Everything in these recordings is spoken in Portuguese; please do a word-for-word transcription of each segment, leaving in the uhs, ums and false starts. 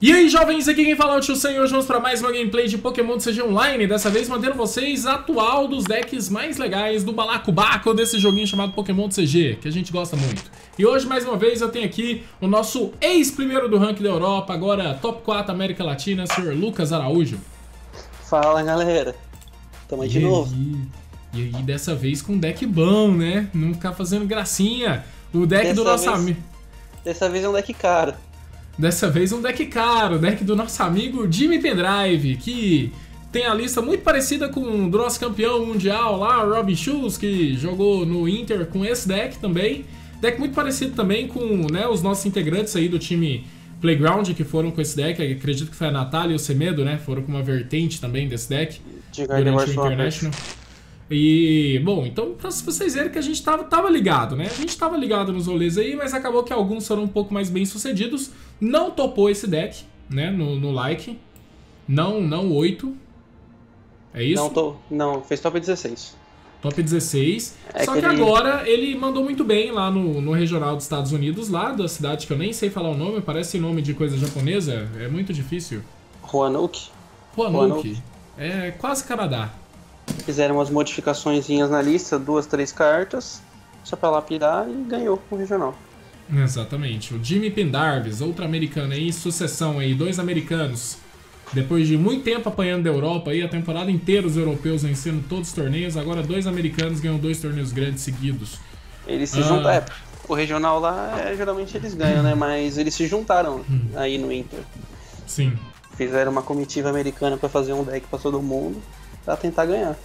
E aí, jovens, aqui quem fala é o Tio Sam e hoje vamos para mais uma gameplay de Pokémon C G Online, dessa vez mantendo vocês atual dos decks mais legais do balacobaco desse joguinho chamado Pokémon C G, que a gente gosta muito. E hoje, mais uma vez, eu tenho aqui o nosso ex-primeiro do ranking da Europa, agora top quatro América Latina, senhor Lucas Araújo. Fala, galera. Tamo aí de novo. E aí, dessa vez com um deck bom, né? Não ficar fazendo gracinha. O deck Dessa do nosso vez- amigo... Dessa vez é um deck caro. Dessa vez um deck caro, deck do nosso amigo Jimmy Pendrive, que tem a lista muito parecida com o do nosso campeão mundial lá, Robin Schulz, que jogou no Inter com esse deck também. Deck muito parecido também com, né, os nossos integrantes aí do time Playground que foram com esse deck. Acredito que foi a Natália e o Semedo, né? Foram com uma vertente também desse deck De durante o International. E, bom, então pra vocês verem que a gente tava, tava ligado, né? A gente tava ligado nos rolês aí, mas acabou que alguns foram um pouco mais bem sucedidos. Não topou esse deck, né, no, no like. Não, não oito. É isso? Não, tô, não, fez top dezesseis. Top dezesseis. É Só que que ele- agora ele mandou muito bem lá no, no regional dos Estados Unidos, lá da cidade que eu nem sei falar o nome, parece nome de coisa japonesa, é muito difícil. Roanoke. Roanoke. Roanoke. É quase Canadá. Fizeram umas modificaçõezinhas na lista, duas, três cartas, só pra lapidar e ganhou o regional. Exatamente. O Jimmy Pendarvis, outro americano aí, sucessão aí, dois americanos. Depois de muito tempo apanhando da Europa aí, a temporada inteira os europeus vencendo todos os torneios, agora dois americanos ganham dois torneios grandes seguidos. Eles se Ah. juntaram. É, o regional lá, é, geralmente eles ganham, né? Mas eles se juntaram aí no Inter. Sim. Fizeram uma comitiva americana pra fazer um deck pra todo mundo, pra tentar ganhar.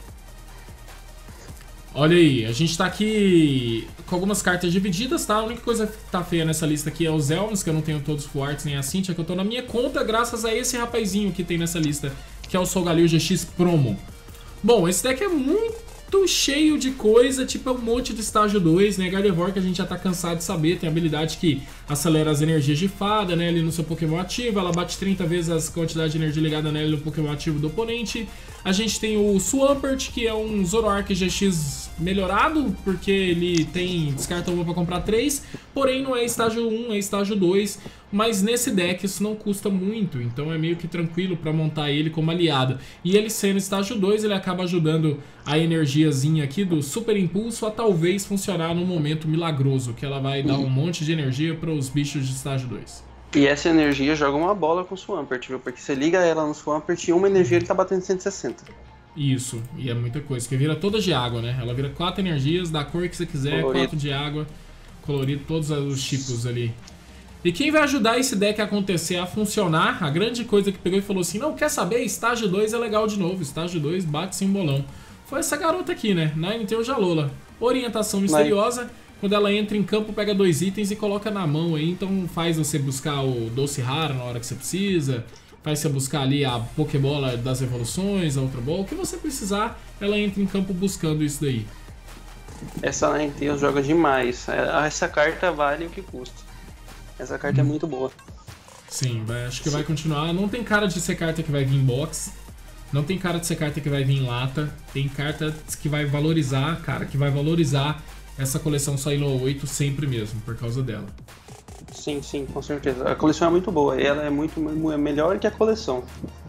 Olha aí, a gente tá aqui com algumas cartas divididas, tá? A única coisa que tá feia nessa lista aqui é os Elms, que eu não tenho todos full arts, nem a Cynthia, que eu tô na minha conta graças a esse rapazinho que tem nessa lista, que é o Solgaleo G X Promo. Bom, esse deck é muito cheio de coisa, tipo é um monte de estágio dois, né? Gardevoir, que a gente já tá cansado de saber, tem habilidade que acelera as energias de fada, né? Ali no seu Pokémon ativo, ela bate trinta vezes a quantidade de energia ligada nela no Pokémon ativo do oponente. A gente tem o Swampert, que é um Zoroark G X melhorado, porque ele tem descarta uma pra comprar três, porém não é estágio um, é estágio dois, mas nesse deck isso não custa muito, então é meio que tranquilo pra montar ele como aliado. E ele sendo estágio dois, ele acaba ajudando a energiazinha aqui do Super Impulso a talvez funcionar num momento milagroso, que ela vai dar um monte de energia para os bichos de estágio dois. E essa energia joga uma bola com o Swampert, viu? Porque você liga ela no Swampert e uma energia ele tá batendo cento e sessenta. Isso, e é muita coisa, que vira toda de água, né? Ela vira quatro energias, da cor que você quiser, Colorido. quatro de água, colorido, todos os tipos ali. E quem vai ajudar esse deck a acontecer, a funcionar, a grande coisa que pegou e falou assim, não, quer saber, estágio dois é legal de novo, estágio dois bate sem bolão. Foi essa garota aqui, né? Ninetales Jalola. Orientação misteriosa, quando ela entra em campo, pega dois itens e coloca na mão aí, então faz você buscar o doce raro na hora que você precisa, faz você buscar ali a Pokébola das evoluções, a Ultra Ball, o que você precisar, ela entra em campo buscando isso daí. Essa Ninetales joga demais. Essa carta vale o que custa. Essa carta é muito boa. Sim, vai, acho que vai continuar. Não tem cara de ser carta que vai vir em box. Não tem cara de ser carta que vai vir em lata. Tem carta que vai valorizar, cara, que vai valorizar essa coleção Silo oito sempre mesmo, por causa dela. Sim, sim, com certeza. A coleção é muito boa. Ela é muito é melhor que a coleção.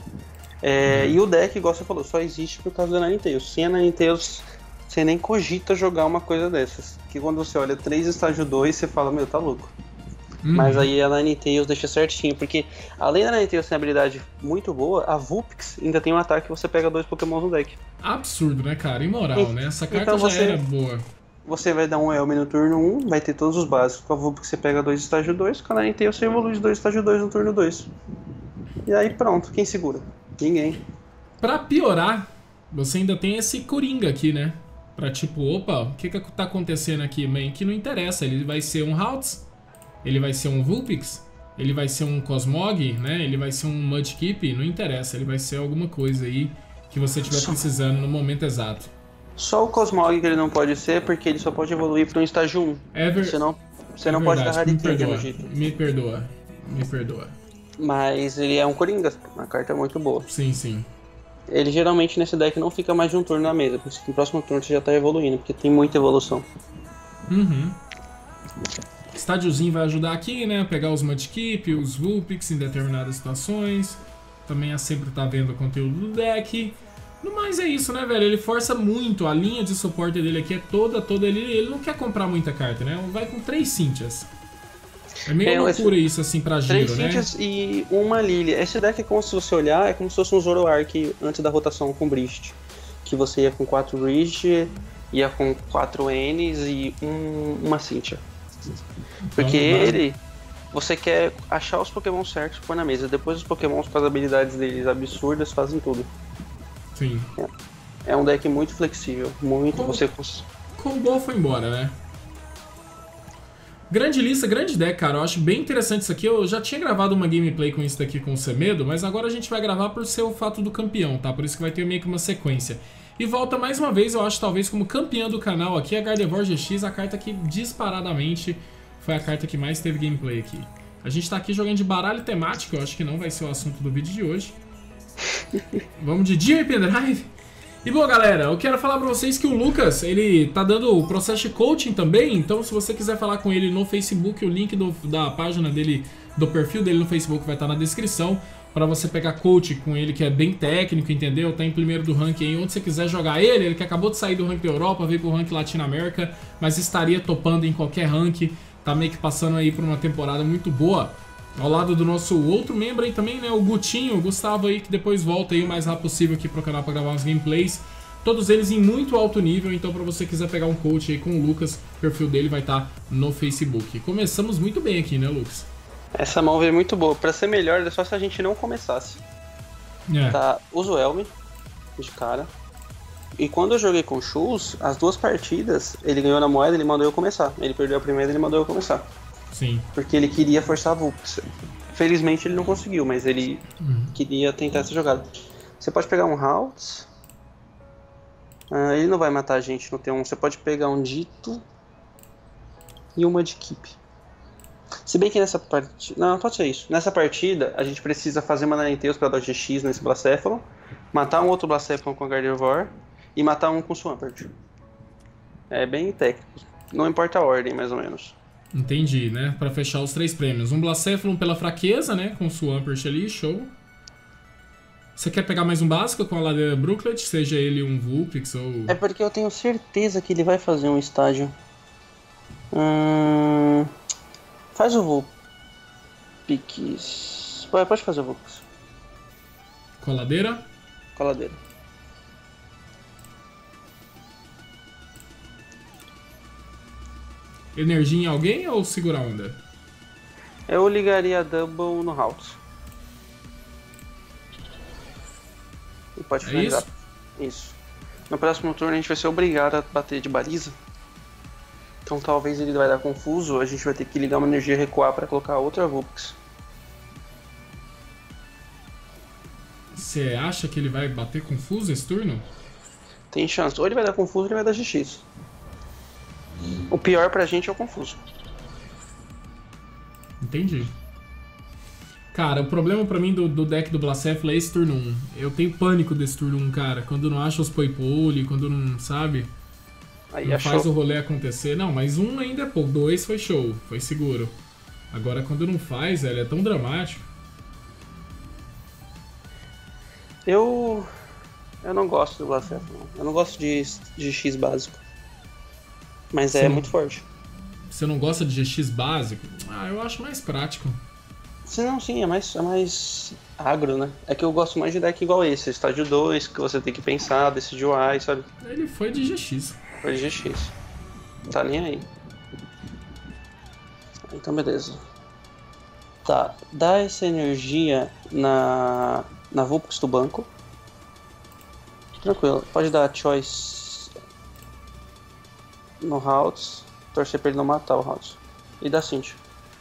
É, e o deck, igual você falou, só existe por causa da Ninetales. Sem a Ninetales, você nem cogita jogar uma coisa dessas. Que quando você olha três estágio dois, você fala, meu, tá louco. Uhum. Mas aí a Ninetales deixa certinho, porque além da Ninetales ter uma habilidade muito boa, a Vulpix ainda tem um ataque que você pega dois Pokémon no deck. Absurdo, né, cara? Imoral, E- né? Essa carta então já você- era boa. Você vai dar um Elme no turno um, vai ter todos os básicos. Com a Vulpix você pega dois estágio dois, com a Ninetales você evolui os dois estágio dois no turno dois. E aí pronto, quem segura? Ninguém. Pra piorar, você ainda tem esse Coringa aqui, né? Pra tipo, opa, o que que tá acontecendo aqui, man? Que não interessa, ele vai ser um Haltz, ele vai ser um Vulpix, ele vai ser um Cosmog, né? Ele vai ser um Mudkip, não interessa, ele vai ser alguma coisa aí que você estiver precisando no momento exato. Só o Cosmog que ele não pode ser, porque ele só pode evoluir para um estágio um. É ver... Você não, você é não pode dar verdade, me Harry perdoa, no jeito. me perdoa, me perdoa. Mas ele é um Coringa, uma carta muito boa. Sim, sim. Ele geralmente nesse deck não fica mais de um turno na mesa, porque no próximo turno você já tá evoluindo, porque tem muita evolução. Uhum. Estádiozinho vai ajudar aqui, né? Pegar os Mudkip, os Vulpix em determinadas situações. Também é sempre tá vendo o conteúdo do deck. No mais é isso, né, velho? Ele força muito. A linha de suporte dele aqui é toda, toda. Ele, ele não quer comprar muita carta, né? Vai com três Cynthias. É meio é, loucura esse, isso, assim, pra giro, três né? Três Cynthias e uma Lilia. Esse deck, é como se você olhar, é como se fosse um Zoroark antes da rotação com Bridge. Que você ia com quatro Bridge, ia com quatro Ns e um, uma Cynthia. Porque então, ele... Você quer achar os Pokémon certos e pôr na mesa. Depois os Pokémons com as habilidades deles absurdas fazem tudo. Sim. É, é um deck muito flexível. Muito. Com, você combou foi embora, né? Grande lista, grande deck, cara. Eu acho bem interessante isso aqui. Eu já tinha gravado uma gameplay com isso daqui com o Semedo, mas agora a gente vai gravar por ser o fato do campeão, tá? Por isso que vai ter meio que uma sequência. E volta mais uma vez, eu acho, talvez como campeã do canal aqui, a Gardevoir G X, a carta que disparadamente foi a carta que mais teve gameplay aqui. A gente tá aqui jogando de baralho temático, eu acho que não vai ser o assunto do vídeo de hoje. Vamos de Jimmy Pendrive. E bom, galera, eu quero falar pra vocês que o Lucas, ele tá dando o processo de coaching também, então se você quiser falar com ele no Facebook, o link do, da página dele, do perfil dele no Facebook vai estar na descrição, pra você pegar coaching com ele, que é bem técnico, entendeu? Tá em primeiro do ranking aí, onde você quiser jogar ele, ele que acabou de sair do ranking da Europa, veio pro ranking Latinoamérica, mas estaria topando em qualquer ranking, tá meio que passando aí por uma temporada muito boa. Ao lado do nosso outro membro aí também, né, o Gutinho, o Gustavo aí, que depois volta aí o mais rápido possível aqui pro canal pra gravar uns gameplays. Todos eles em muito alto nível, então pra você quiser pegar um coach aí com o Lucas, o perfil dele vai estar no Facebook. Começamos muito bem aqui, né, Lucas? Essa mão veio muito boa. Pra ser melhor, é só se a gente não começasse. É. Tá, uso o Elme de cara. E quando eu joguei com o Shoes, as duas partidas, ele ganhou na moeda, ele mandou eu começar. Ele perdeu a primeira, ele mandou eu começar. Sim. Porque ele queria forçar a Vulpix. Felizmente ele não conseguiu, mas ele uhum. queria tentar essa jogada. Você pode pegar um Haltz. Ah, ele não vai matar a gente no T um. Você pode pegar um Dito e uma de Keep. Se bem que nessa partida... Não, pode ser isso. Nessa partida, a gente precisa fazer uma Ninetales para dar G X nesse Blacephalon, matar um outro Blacephalon com a Gardevoir e matar um com Swampert. É bem técnico. Não importa a ordem, mais ou menos. Entendi, né? Pra fechar os três prêmios. Um Blacephalon pela fraqueza, né? Com o Swampert ali, show. Você quer pegar mais um básico com a Ladeira Brooklet, seja ele um Vulpix ou... É porque eu tenho certeza que ele vai fazer um estágio. Hum... Faz o Vulpix... Pode fazer o Vulpix. Com a Ladeira? Com a Ladeira. Energia em alguém ou segurar a onda? Eu ligaria a Double no Haltz. E pode finalizar. É isso? Isso. No próximo turno a gente vai ser obrigado a bater de baliza. Então talvez ele vai dar confuso, a gente vai ter que ligar uma energia e recuar para colocar outra Vulpix. Você acha que ele vai bater confuso esse turno? Tem chance. Ou ele vai dar confuso ou ele vai dar G X. O pior pra gente é o confuso. Entendi. Cara, o problema pra mim do, do deck do Blacephalon é esse turno um. Eu tenho pânico desse turno um, cara. Quando não acha os Poipole, quando não, sabe? Aí não faz show. O rolê acontecer. Não, mas um ainda é pouco. Dois foi show, foi seguro. Agora quando não faz, velho, é tão dramático. Eu... Eu não gosto do Blacephalon. Eu não gosto de, de X básico. Mas Você é não... muito forte. Você não gosta de G X básico? Ah, eu acho mais prático. Sim, não, sim, é mais, é mais agro, né? É que eu gosto mais de deck igual esse, estágio dois, que você tem que pensar, decidir o A I, sabe? Ele foi de G X. Foi de G X. Tá nem aí. Então, beleza. Tá, dá essa energia na, na Vulpix do banco. Tranquilo, pode dar choice no Haltz, torcer pra ele não matar o Haltz. E dá Cynthia.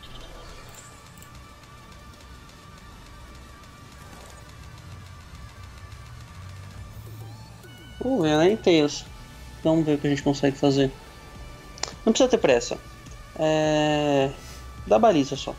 Uh, é Ninetales. Vamos ver o que a gente consegue fazer. Não precisa ter pressa. É... Dá baliza só.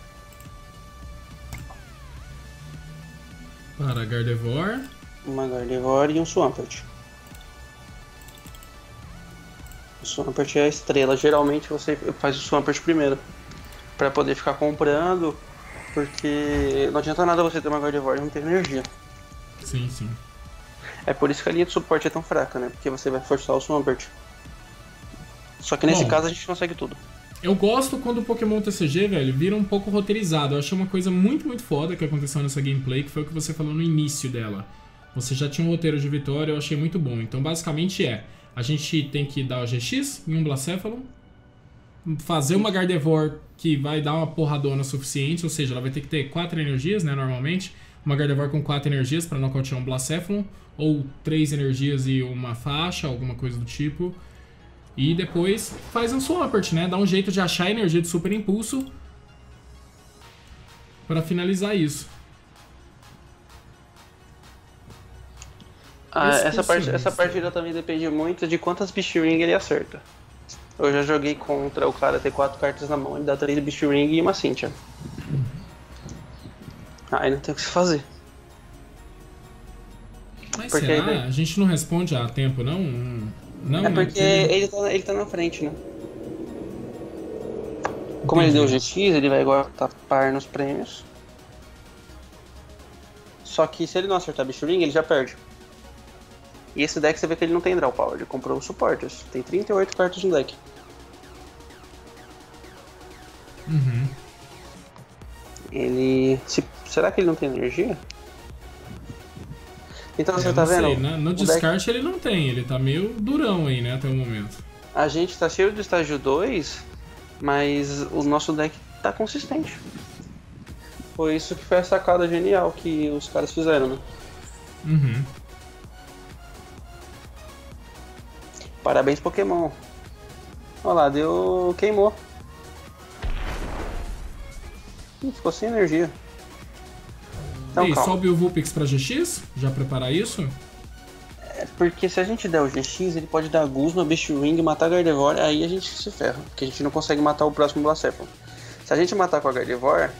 Para Gardevoir. Uma Gardevoir e um Swampert. O Swampert é a estrela. Geralmente você faz o Swampert primeiro. Pra poder ficar comprando. Porque não adianta nada você ter uma Gardevoir e não ter energia. Sim, sim. É por isso que a linha de suporte é tão fraca, né? Porque você vai forçar o Swampert. Só que nesse Bom, caso a gente consegue tudo. Eu gosto quando o Pokémon T C G, velho, vira um pouco roteirizado. Eu achei uma coisa muito, muito foda que aconteceu nessa gameplay, que foi o que você falou no início dela. Você já tinha um roteiro de vitória, eu achei muito bom. Então, basicamente é, a gente tem que dar o G X em um Blacephalon, fazer uma Gardevoir que vai dar uma porradona suficiente, ou seja, ela vai ter que ter quatro energias, né, normalmente. Uma Gardevoir com quatro energias para nocautear um Blacephalon, ou três energias e uma faixa, alguma coisa do tipo. E depois faz um Swampert, né? Dá um jeito de achar a energia de Super Impulso para finalizar isso. Ah, essa, part essa partida também depende muito de quantas Bichwing ele acerta. Eu já joguei contra o cara ter quatro cartas na mão, ele dá três Bichwing e uma Cynthia. Aí não tem o que se fazer. Mas porque será? daí... A gente não responde a tempo, não? Não, é porque ele... ele, tá, ele tá na frente, né? Como Entendi. Ele deu o G X, ele vai agora tapar nos prêmios. Só que se ele não acertar Bichwing, ele já perde. E esse deck você vê que ele não tem Draw Power, ele comprou os suportes. Tem trinta e oito cartas no deck. Uhum. Ele... Se... Será que ele não tem energia? Então você tá vendo? Sei, né? No descarte deck... ele não tem, ele tá meio durão aí, né, até o momento. A gente tá cheio de estágio dois, mas o nosso deck tá consistente. Foi isso que foi a sacada genial que os caras fizeram, né? Uhum. Parabéns, Pokémon. Olha lá, deu... queimou. Ih, ficou sem energia. Então, e aí, calma. sobe o Vulpix pra G X? Já preparar isso? É porque se a gente der o G X, ele pode dar Guzma, Bichwing, matar Gardevoir, aí a gente se ferra. Porque a gente não consegue matar o próximo Blacephalon. Se a gente matar com a Gardevoir,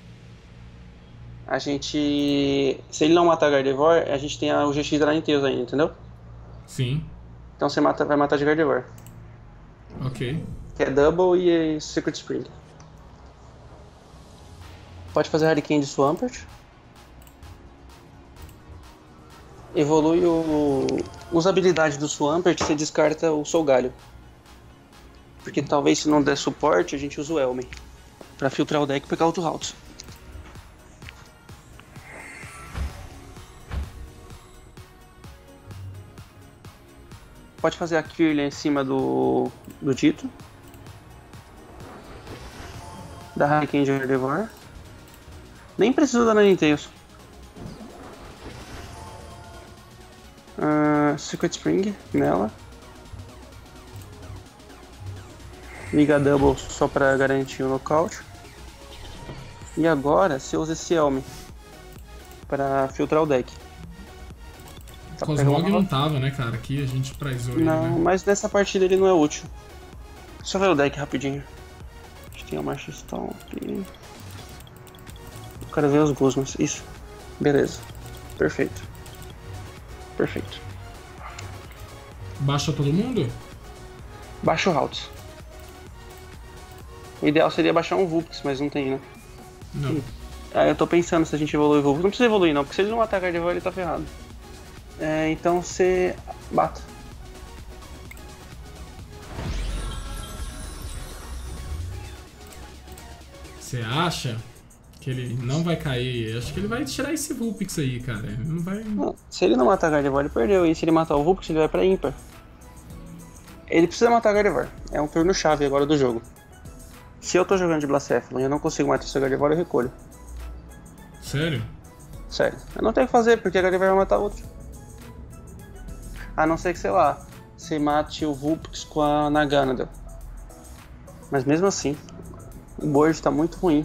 a gente... Se ele não matar a Gardevoir, a gente tem o G X da Ninetales ainda, entendeu? Sim. Então você mata, vai matar de Gardevoir. Ok. Que é Double e Secret Spring. Pode fazer Hurricane de Swampert. Evolui o... Usa a habilidade do Swampert, você descarta o Solgalho. Porque talvez se não der suporte, a gente usa o Elmen. Pra filtrar o deck e pegar outro route. Pode fazer a Kirlia em cima do, do Dito. Da Hurricane de Gardevoir. Nem precisa da Ninetales. Uh, Secret Spring nela. Liga Double só pra garantir o nocaute. E agora você usa esse Elm pra filtrar o deck. Cosmog não tava, né, cara? Aqui a gente prizou ele, Não, né? mas nessa partida ele não é útil. Só ver o deck rapidinho. A gente tem o March Stone aqui. Eu quero ver os Guzmas. Isso. Beleza. Perfeito. Perfeito. Baixa todo mundo? Baixa o Routes. O ideal seria baixar um Vulpix, mas não tem, né? Não. Hum. Ah, eu tô pensando se a gente evolui o Vulpix. Não precisa evoluir não, porque se ele não atacar de volta ele tá ferrado. É, então você bata. Você acha que ele não vai cair? Acho que ele vai tirar esse Vulpix aí, cara. Ele não vai... Não, se ele não matar a Gardevoir, ele perdeu. E se ele matar o Vulpix, ele vai pra ímpar. Ele precisa matar a Gardevoir. É um turno chave agora do jogo. Se eu tô jogando de Blacephalon e eu não consigo matar essa Gardevoir, eu recolho. Sério? Sério. Eu não tenho o que fazer, porque a Gardevoir vai matar outro. A não ser que, sei lá, você mate o Vulpix com a Naganadel. Mas mesmo assim, o board tá muito ruim.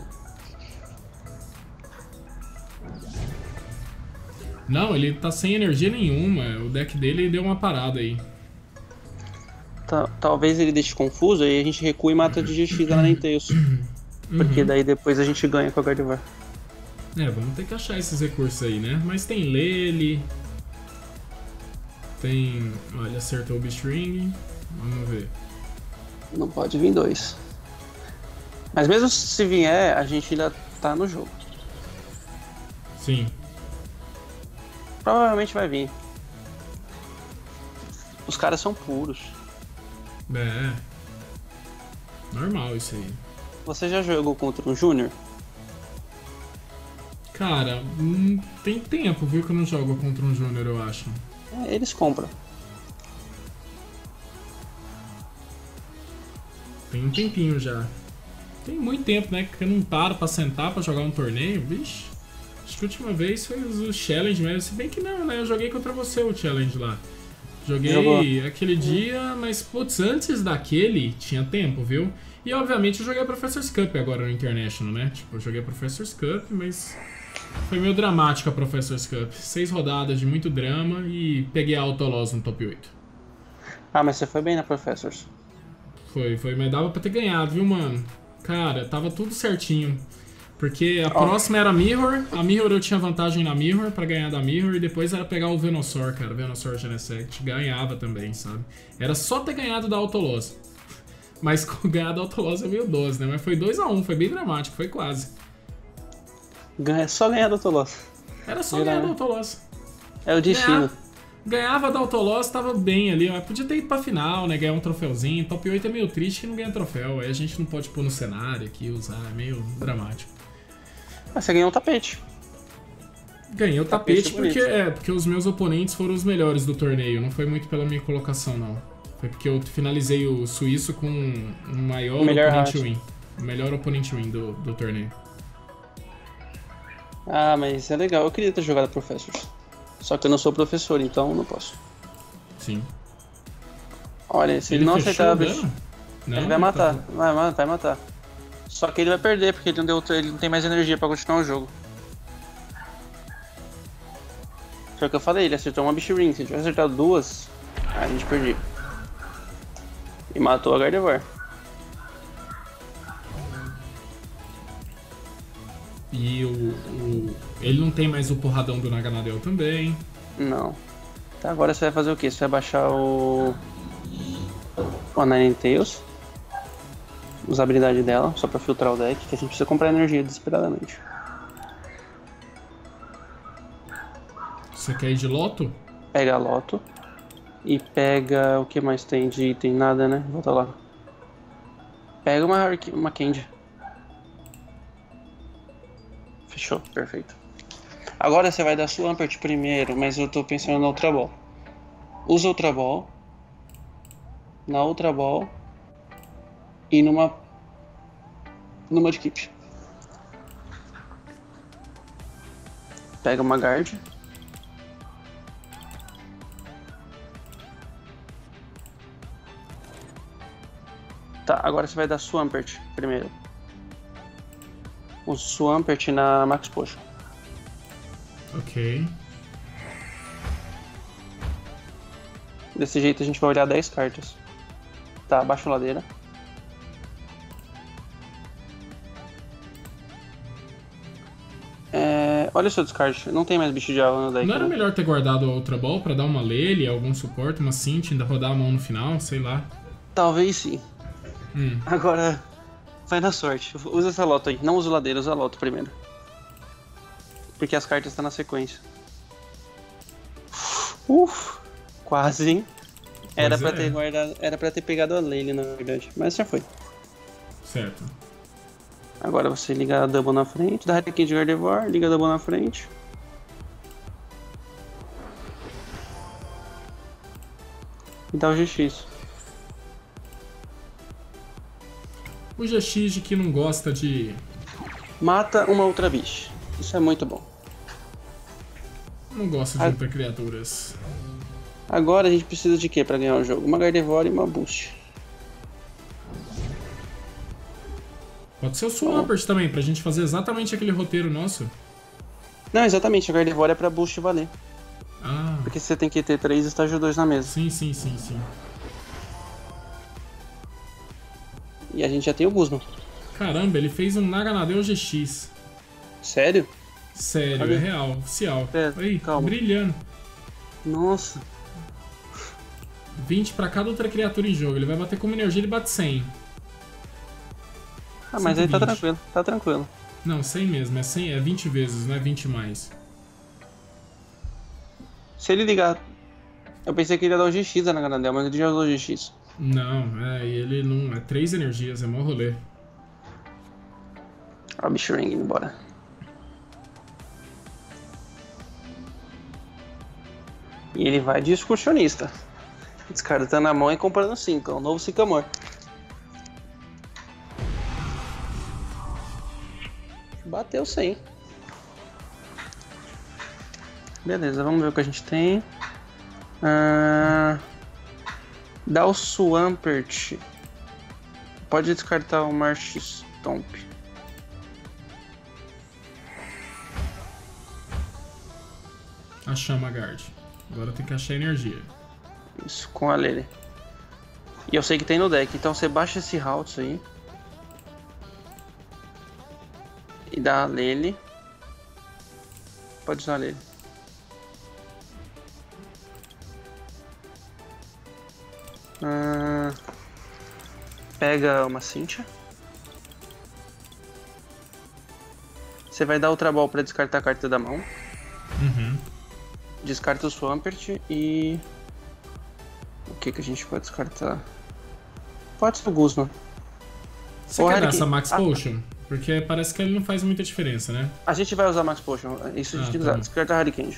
Não, ele tá sem energia nenhuma. O deck dele deu uma parada aí. Tá, talvez ele deixe confuso e a gente recua e mata de G X lá na Ninetales. Porque Uhum. daí depois a gente ganha com a Gardevoir. É, vamos ter que achar esses recursos aí, né? Mas tem Lele. Tem... Olha, acertou o Beastring. Vamos ver. Não pode vir dois. Mas mesmo se vier, a gente ainda tá no jogo. Sim. Provavelmente vai vir. Os caras são puros. É. Normal isso aí. Você já jogou contra um Júnior? Cara, hum, tem tempo, viu, que eu não jogo contra um Júnior, eu acho. É, eles compram. Tem um tempinho já. Tem muito tempo, né? Que eu não paro pra sentar pra jogar um torneio, bicho. Acho que a última vez foi o Challenge mesmo. Se bem que não, né? Eu joguei contra você o Challenge lá. Joguei Jogou. aquele dia, mas putz, antes daquele tinha tempo, viu? E obviamente eu joguei a Professor's Cup agora no International, né? Tipo, eu joguei a Professor's Cup, mas foi meio dramático a Professor's Cup. Seis rodadas de muito drama e peguei a Autoloss no top oito. Ah, mas você foi bem na Professors. Foi, foi, mas dava pra ter ganhado, viu, mano? Cara, tava tudo certinho. Porque a oh. próxima era a Mirror, a Mirror eu tinha vantagem na Mirror pra ganhar da Mirror, e depois era pegar o Venusaur, cara, o Venusaur Genesect, ganhava também, sabe? Era só ter ganhado da Autoloss. Mas ganhar da Autoloss é meio doze, né? Mas foi dois a um, foi bem dramático, foi quase. Ganha, só ganhar da Autoloss. Era só ganhar da Autoloss. É o destino. Ganhar, ganhava da Autoloss, tava bem ali, ó. Podia ter ido pra final, né? Ganhar um troféuzinho. Top oito é meio triste que não ganha troféu, aí a gente não pode pôr no cenário aqui, usar, é meio dramático. Mas você ganhou um tapete. Ganhei o tapete, tapete porque, é, porque os meus oponentes foram os melhores do torneio. Não foi muito pela minha colocação, não. Foi porque eu finalizei o suíço com o maior o oponente win. O melhor oponente win do, do torneio. Ah, mas é legal. Eu queria ter jogado Professors. Só que eu não sou professor, então não posso. Sim. Olha, se ele, ele não acertar a bicho, não, ele vai matar. Tá... Vai, vai matar. Só que ele vai perder, porque ele não, deu, ele não tem mais energia pra continuar o jogo. Foi o que eu falei, ele acertou uma Bichirine. Se ele tivesse acertado duas, aí a gente perdia. E matou a Gardevoir. E o, o... ele não tem mais o porradão do Naganadel também. Não. Tá, agora você vai fazer o quê? Você vai baixar o... o Ninetales. Usar a habilidade dela, só pra filtrar o deck, que a gente precisa comprar energia desesperadamente. Você quer ir de Loto? Pega a Loto. E pega... o que mais tem de item? Nada, né? Volta lá. Pega uma, uma Candy. Fechou, perfeito. Agora você vai dar Swampert primeiro, mas eu tô pensando na Ultra Ball. Usa Ultra Ball. Na Ultra Ball. E numa... numa de Keep. Pega uma Guard. Tá, agora você vai dar Swampert primeiro. O Swampert na Max Potion. Ok. Desse jeito a gente vai olhar dez cartas. Tá, abaixa a ladeira. É, olha o seu descarte, não tem mais bicho de água no deck. Não era né? melhor ter guardado a Ultra Ball pra dar uma Lele, algum suporte, uma Cinti, ainda rodar a mão no final, sei lá. Talvez sim. Hum. Agora, vai na sorte. Usa essa Loto aí. Não usa o ladeira, usa a Loto primeiro. Porque as cartas estão na sequência. Uf, quase, hein? Era pra, é. ter guardado, era pra ter pegado a Lele, na verdade. Mas já foi. Certo. Agora você liga a Double na frente, dá Hurricane de Gardevoir, liga a Double na frente. E dá o G X. O G X de que não gosta de... Mata uma Ultra Beast. Isso é muito bom. Não gosta de Ultra Criaturas. Agora a gente precisa de quê pra ganhar o jogo? Uma Gardevoir e uma Boost. Pode ser o Swampert também, pra gente fazer exatamente aquele roteiro nosso. Não, exatamente, a Gardevoir é pra Boost valer. Ah. Porque você tem que ter três estágio dois na mesa. Sim, sim, sim, sim. E a gente já tem o Guzman. Caramba, ele fez um Naganadel G X. Sério? Sério, Cadê? É real, oficial. É, aí, calma. Brilhando. Nossa. vinte pra cada outra criatura em jogo. Ele vai bater com uma energia, ele bate cem. Ah, mas aí tá cento e vinte. tranquilo, tá tranquilo. Não, cem mesmo. É, cem, é vinte vezes, não é vinte mais. Se ele ligar... Eu pensei que ele ia dar o G X na Ganadel, mas ele já usou o G X. Não, é, ele não... É três energias, é mó rolê. Ó o bicho ring indo embora. E ele vai de excursionista. Descartando a mão e comprando cinco. É o novo Sycamore. Bateu cem. Beleza, vamos ver o que a gente tem. Ah, dá o Swampert. Pode descartar o Marsh Stomp. A Chama Guard. Agora tem que achar energia. Isso, com a Lele. E eu sei que tem no deck, então você baixa esse Haltz aí. E dá a Lele. Pode usar a Lele. Ah, pega uma Cynthia. Você vai dar Ultra Ball pra descartar a carta da mão. Uhum. Descarta o Swampert e... O que que a gente pode descartar? Pode ser o Guzma. Você Ou quer dar Hurricane. essa Max Ah, Potion? Porque parece que ele não faz muita diferença, né? A gente vai usar Max Potion, isso a gente Ah, tem que tá usar. bom. Descarta Hurricane.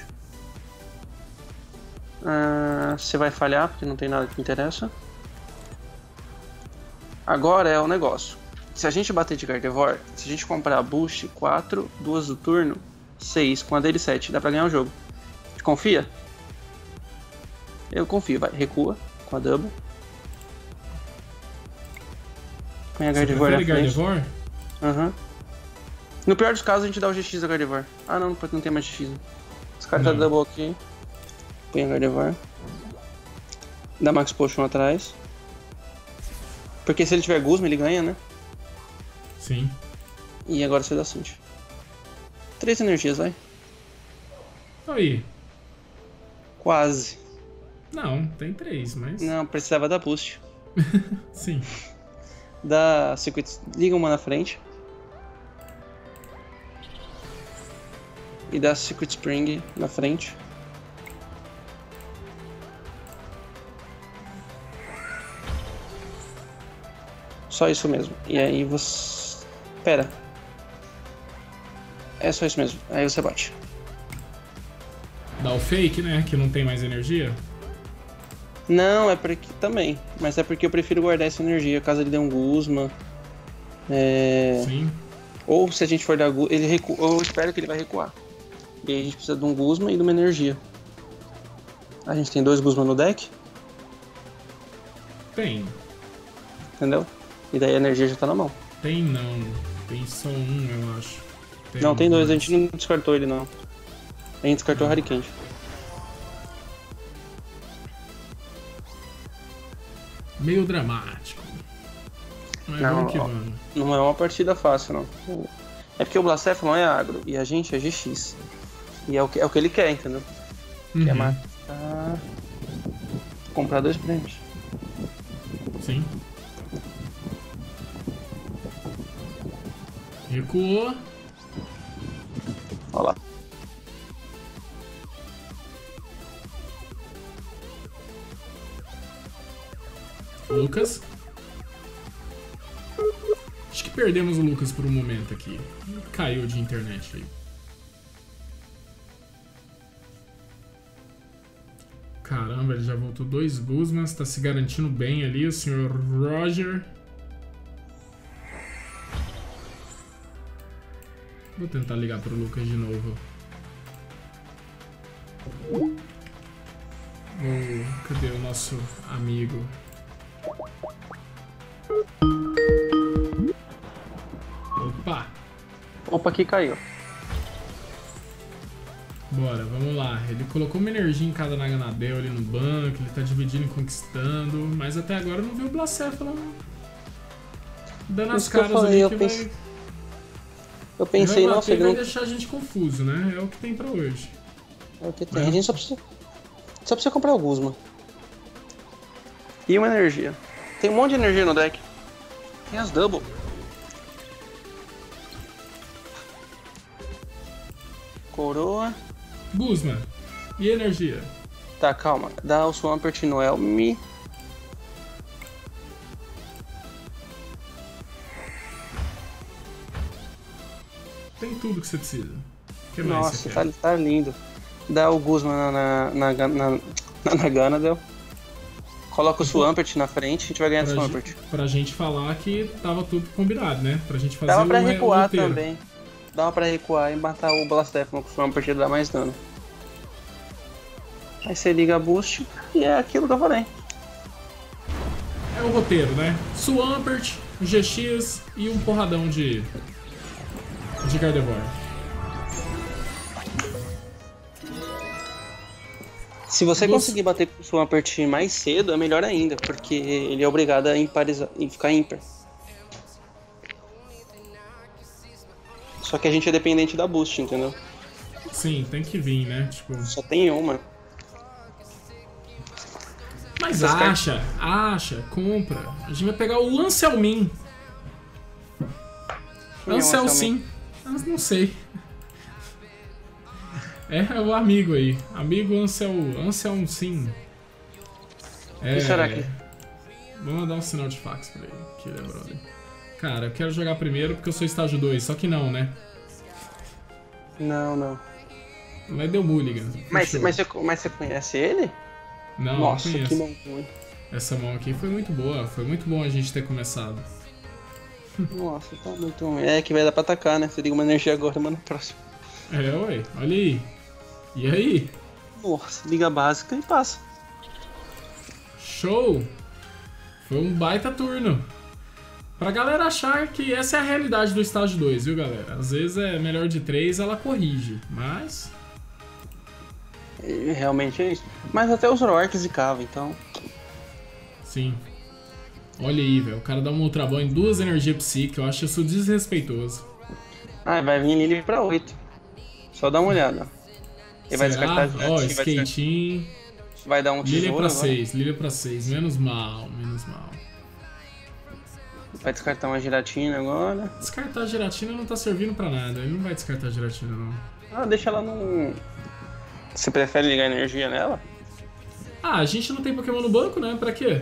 Ah, você vai falhar porque não tem nada que interessa. Agora é o negócio. Se a gente bater de Gardevoir, se a gente comprar boost quatro, duas do turno, seis com a dele sete, dá pra ganhar o jogo. Você confia? Eu confio, vai. Recua com a double. Põe a Você Gardevoir na prefere frente. Gardevoir? Aham. No pior dos casos, a gente dá o G X da Gardevoir. Ah, não, porque não tem mais G X. Descarta a Não. double aqui. Põe a Gardevoir. Dá Max Potion atrás. Porque se ele tiver Guzma, ele ganha, né? Sim. E agora você dá Cynthia. Três energias, vai. Aí. Quase. Não, tem três, mas... Não, precisava dar boost. Sim. Dá Circuit... Liga uma na frente. E dá Secret Spring na frente. Só isso mesmo. E aí você... Pera. É só isso mesmo. Aí você bate. Dá o fake, né? Que não tem mais energia. Não, é porque... Também. Mas é porque eu prefiro guardar essa energia. Caso ele dê um Guzma. É... Sim. Ou se a gente for dar Guzma... Ele recua... Eu espero que ele vai recuar. E aí a gente precisa de um Guzma e de uma energia. A gente tem dois Guzma no deck. Tem. Entendeu? E daí a energia já tá na mão. Tem não. Tem só um, eu acho. Não, tem dois. A gente não descartou ele, não. A gente descartou o Hurricane. Meio dramático. Mas Não, vamos que ó. vamos. Não é uma partida fácil, não. É porque o Blacephalon é agro e a gente é G X. E é o que, é o que ele quer, entendeu? Uhum. Quer matar... Comprar dois prêmios. Sim. Recuou. Olha lá. Lucas. Acho que perdemos o Lucas por um momento aqui. Caiu de internet aí. Caramba, ele já voltou dois Guzmas, tá se garantindo bem ali, o senhor Roger. Vou tentar ligar pro Lucas de novo. Oh, cadê o nosso amigo? Opa! Opa, aqui caiu. Bora, vamos lá. Ele colocou uma energia em cada Naganadel ali no banco, ele tá dividindo e conquistando, mas até agora eu não vi o Blacephalon dando as Isso que eu caras falei, ali eu que pense- vai... Eu pensei, ele vai nossa, bater e ele vai não... deixar a gente confuso, né? É o que tem pra hoje. É o que tem. A gente só precisa... Só precisa comprar o Guzma. E uma energia. Tem um monte de energia no deck. Tem as double. Coroa. Guzman. E energia? Tá, calma. Dá o Swampert no Elmi. Tem tudo que você precisa. O que mais Nossa, você tá, quer? tá lindo. Dá o Guzman na, na, na, na, na, na Ganadel. Coloca o Swampert na frente, a gente vai ganhar do Pra, Swampert. gente, pra gente falar que tava tudo combinado, né? Pra gente fazer Dava pra o, re- o recuar roteiro. também. Dava pra recuar e matar o Blastefon com o Swampert e dar mais dano. Aí você liga a boost e é aquilo que eu falei. É o roteiro, né? Swampert, G X e um porradão de. de Gardevoir. Se você Nossa. conseguir bater com o Swampert mais cedo, é melhor ainda, porque ele é obrigado a imparizar, e ficar ímpar. Só que a gente é dependente da boost, entendeu? Sim, tem que vir, né? Tipo. Só tem uma. Mas Essas acha, acha, compra. A gente vai pegar o Anselmin. Quem é o Anselmin. Mas não sei. É o amigo aí. Amigo Ansel. Anselmin. É. O que será que? Vou mandar um sinal de fax pra ele, que ele é brother. Cara, eu quero jogar primeiro porque eu sou estágio dois, só que não, né? Não, não. Mas deu mulligan. Mas, Fechou. mas, você, mas você conhece ele? Não, Nossa, não conheço. que mão ruim. Essa mão aqui foi muito boa. Foi muito bom a gente ter começado. Nossa, tá muito ruim. É que vai dar pra atacar, né? Você liga uma energia agora, mano, próximo. É, ué. Olha aí. E aí? Nossa, liga básica e passa. Show! Foi um baita turno. Pra galera achar que essa é a realidade do estágio dois, viu, galera? Às vezes é melhor de três, ela corrige, mas... E realmente é isso. Mas até os Roarks e cava, então... Sim. Olha aí, velho. O cara dá um Ultra Ball em duas energias psíquicas. Eu acho isso desrespeitoso. Ah, vai vir Lily pra oito. Só dá uma olhada. Ele vai Será? descartar Ó, vai, descartar- skating. vai dar um Lilia tesouro pra agora. seis, Lilia pra seis. Menos mal, menos mal. Vai descartar uma giratina agora. Descartar a gelatina não tá servindo pra nada. Ele não vai descartar a gelatina, não. Ah, deixa ela no... Você prefere ligar energia nela? Ah, a gente não tem Pokémon no banco, né? Pra quê?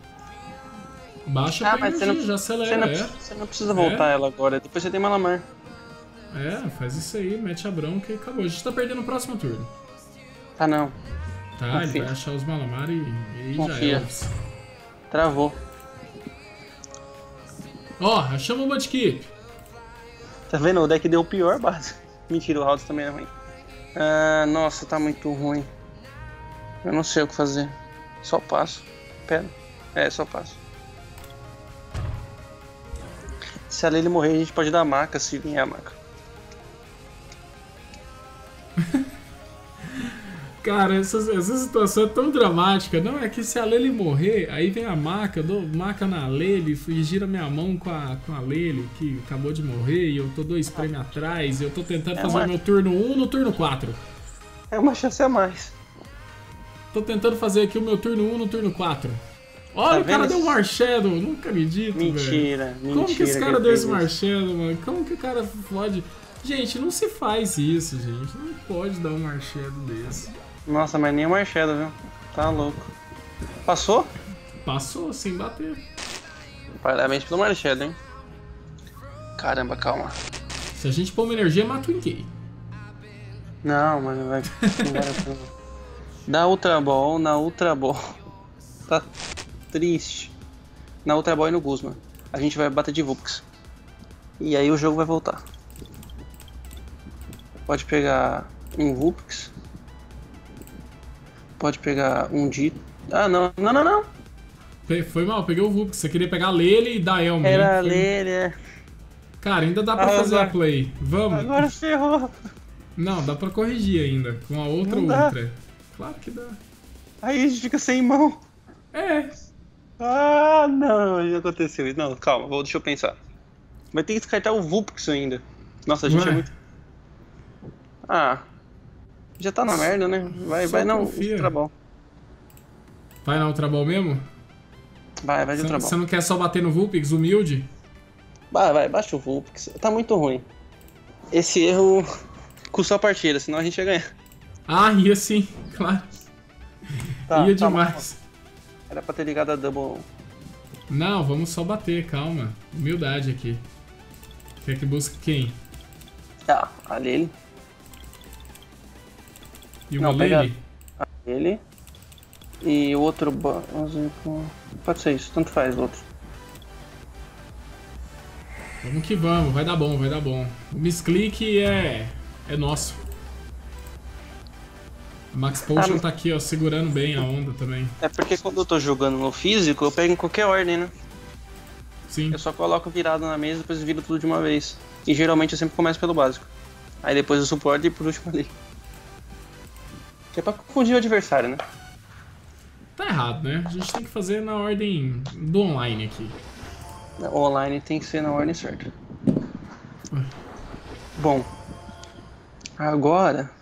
Baixa Ah, pra mas energia, você não, já você, acelera, não, é. precisa- você não precisa voltar É. ela agora. Depois você tem Malamar. É, faz isso aí, mete a bronca e acabou. A gente tá perdendo o próximo turno. Ah, não. Tá, ele Confia. vai achar os Malamar e, e aí já Confia. é. Travou. Ó, achamos o Mudkip. Tá vendo? O deck deu o pior base. Mentira, o Halds também é ruim. Ah, nossa, tá muito ruim. Eu não sei o que fazer. Só passo. Pera. É, só passo. Se a Lele morrer, a gente pode dar a maca se vier a maca. Cara, essa, essa situação é tão dramática. Não, é que se a Lele morrer, aí vem a maca, eu dou maca na Lele e gira minha mão com a, com a Lele, que acabou de morrer, e eu tô dois prêmios atrás, e eu tô tentando É fazer uma- o meu turno um no turno quatro. É uma chance a mais. Tô tentando fazer aqui o meu turno um no turno quatro. Olha, Tá o cara vendo? deu um Marshadow, nunca acredito, velho. Mentira, mentira. Como que esse cara ele deu fez esse isso. Marshadow, mano? Como que o cara pode... Gente, não se faz isso, gente. Não pode dar um Marshadow desse. Nossa, mas nem o Marshadow, viu? Tá louco. Passou? Passou sem bater. Parabéns pelo Marshadow, hein? Caramba, calma. Se a gente pôr uma energia, mata o Inkei. Não, mano, vai. Não vale a pena. Dá Ultra Ball, na Ultra Ball. Tá triste. Na Ultra Ball e no Guzman. A gente vai bater de Vulpix. E aí o jogo vai voltar. Pode pegar um Vulpix. Pode pegar um Dito. Ah, não, não, não, não. Pe- Foi mal, peguei o Vulpix. Você queria pegar a Lele e dar Elmer. Era hein? Foi- Lele, é. Cara, ainda dá pra Ah, fazer agora- a play. Vamos. Agora ferrou. Não, dá pra corrigir ainda. Com a outra Não dá. Ultra. Claro que dá. Aí a gente fica sem mão. É. Ah, não, já aconteceu isso. Não, calma, vou, deixa eu pensar. Vai ter que descartar o Vulpix ainda. Nossa, a gente Ué. é muito... Ah, já tá na merda, né? Vai, Só vai não, confia. Ultra Ball. Vai na Ultra Ball mesmo? Vai, vai de Você trovão. você não quer só bater no Vulpix, humilde? Vai, vai, baixa o Vulpix. Tá muito ruim. Esse erro custou a partida, senão a gente ia ganhar. Ah, ia sim, claro. Tá, ia calma, demais. Era pra ter ligado a double. Não, vamos só bater, calma. Humildade aqui. Quer que busque quem? Tá, a Lily. E uma Não, pega- Lily? A Lily. E o outro básico. Pode ser isso, tanto faz o outro. Vamos que vamos, vai dar bom, vai dar bom. O Misclick é. é nosso. O Max Potion Ah, mas- tá aqui, ó, segurando bem a onda também. É porque quando eu tô jogando no físico, eu pego em qualquer ordem, né? Sim. Eu só coloco virado na mesa e depois viro tudo de uma vez. E geralmente eu sempre começo pelo básico. Aí depois o suporte e por último ali. Que é pra confundir o adversário, né? Tá errado, né? A gente tem que fazer na ordem do online aqui. O online tem que ser na ordem certa. Bom. Agora.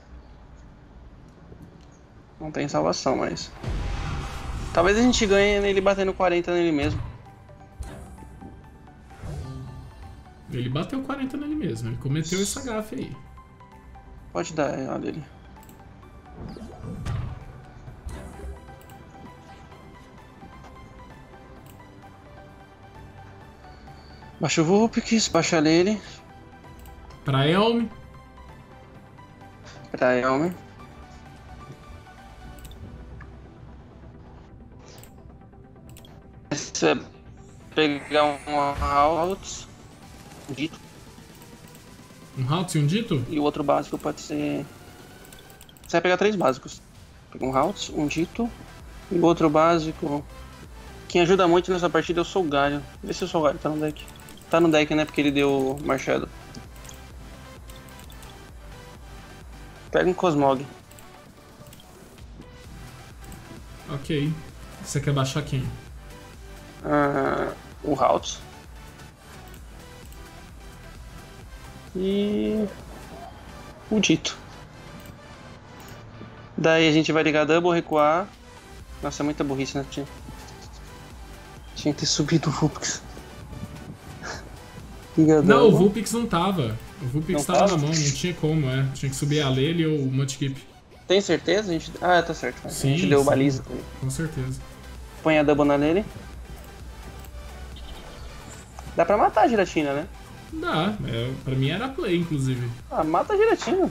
Não tem salvação, mas. Talvez a gente ganhe nele batendo quarenta nele mesmo. Ele bateu quarenta nele mesmo, ele cometeu essa gafe aí. Pode dar, olha dele. Baixa o Vulpix, baixa ele. Pra Elm, Pra Elmer. Você vai pegar um Halt, um dito, um Halt e um Dito? e o outro básico pode ser. Você vai pegar três básicos. Pega um Halt, um dito e o outro básico. Quem ajuda muito nessa partida é o Solgalho. Vê se o Solgalho tá no deck. Tá no deck, né? Porque ele deu Marshado. Pega um Cosmog. Ok. Você quer baixar quem? Ah, o Halt. E o Dito. Daí a gente vai ligar double, recuar. Nossa, é muita burrice, né? Tinha, Tinha que ter subido o Vulpix. Liga Não, o double. Vulpix não tava. O Vulpix Não tava tava? na mão, não tinha como, é. Tinha que subir a Lele ou o Mudkip. Tem certeza? A gente... Ah, tá certo. A Sim, gente deu sim. baliza também. Com certeza. Põe a double na Lele. Dá pra matar a giratina, né? Dá, é, pra mim era play, inclusive. Ah, mata a giratina.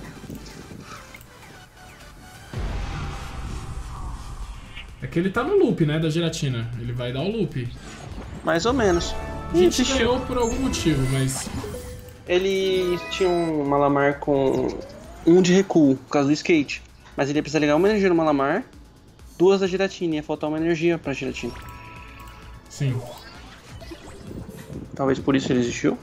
É que ele tá no loop, né, da gelatina. Ele vai dar o loop. Mais ou menos. A gente Ixi, ganhou por algum motivo, mas... Ele tinha um Malamar com um de recuo, por causa do skate. Mas ele ia precisar ligar uma energia no Malamar, duas da giratina. Ia faltar uma energia pra giratina. Sim. Talvez por isso ele existiu.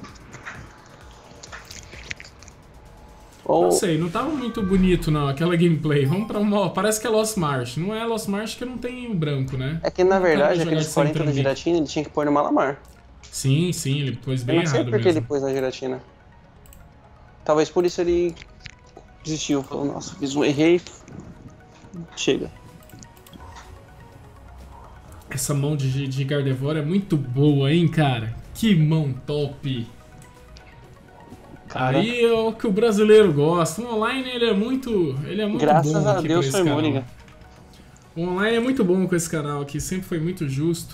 Ou... Não sei, não tava muito bonito não, aquela gameplay. Vamos pra uma... Parece que é Lost Marsh. Não é Lost Marsh que não tem o branco, né? É que na Não quero verdade jogar aqueles sem quarenta da trambique. giratina ele tinha que pôr no Malamar. Sim, sim, ele pôs Eu bem não sei errado por que mesmo. ele pôs na giratina. Talvez por isso ele desistiu. Falou, nossa, fiz um errei. Chega. Essa mão de, de Gardevoir é muito boa, hein, cara? Que mão top! Cara. Aí é o que o brasileiro gosta. O online ele é muito, ele é muito Graças bom a aqui Deus pra foi esse canal. Mulligan. O online é muito bom com esse canal aqui, sempre foi muito justo.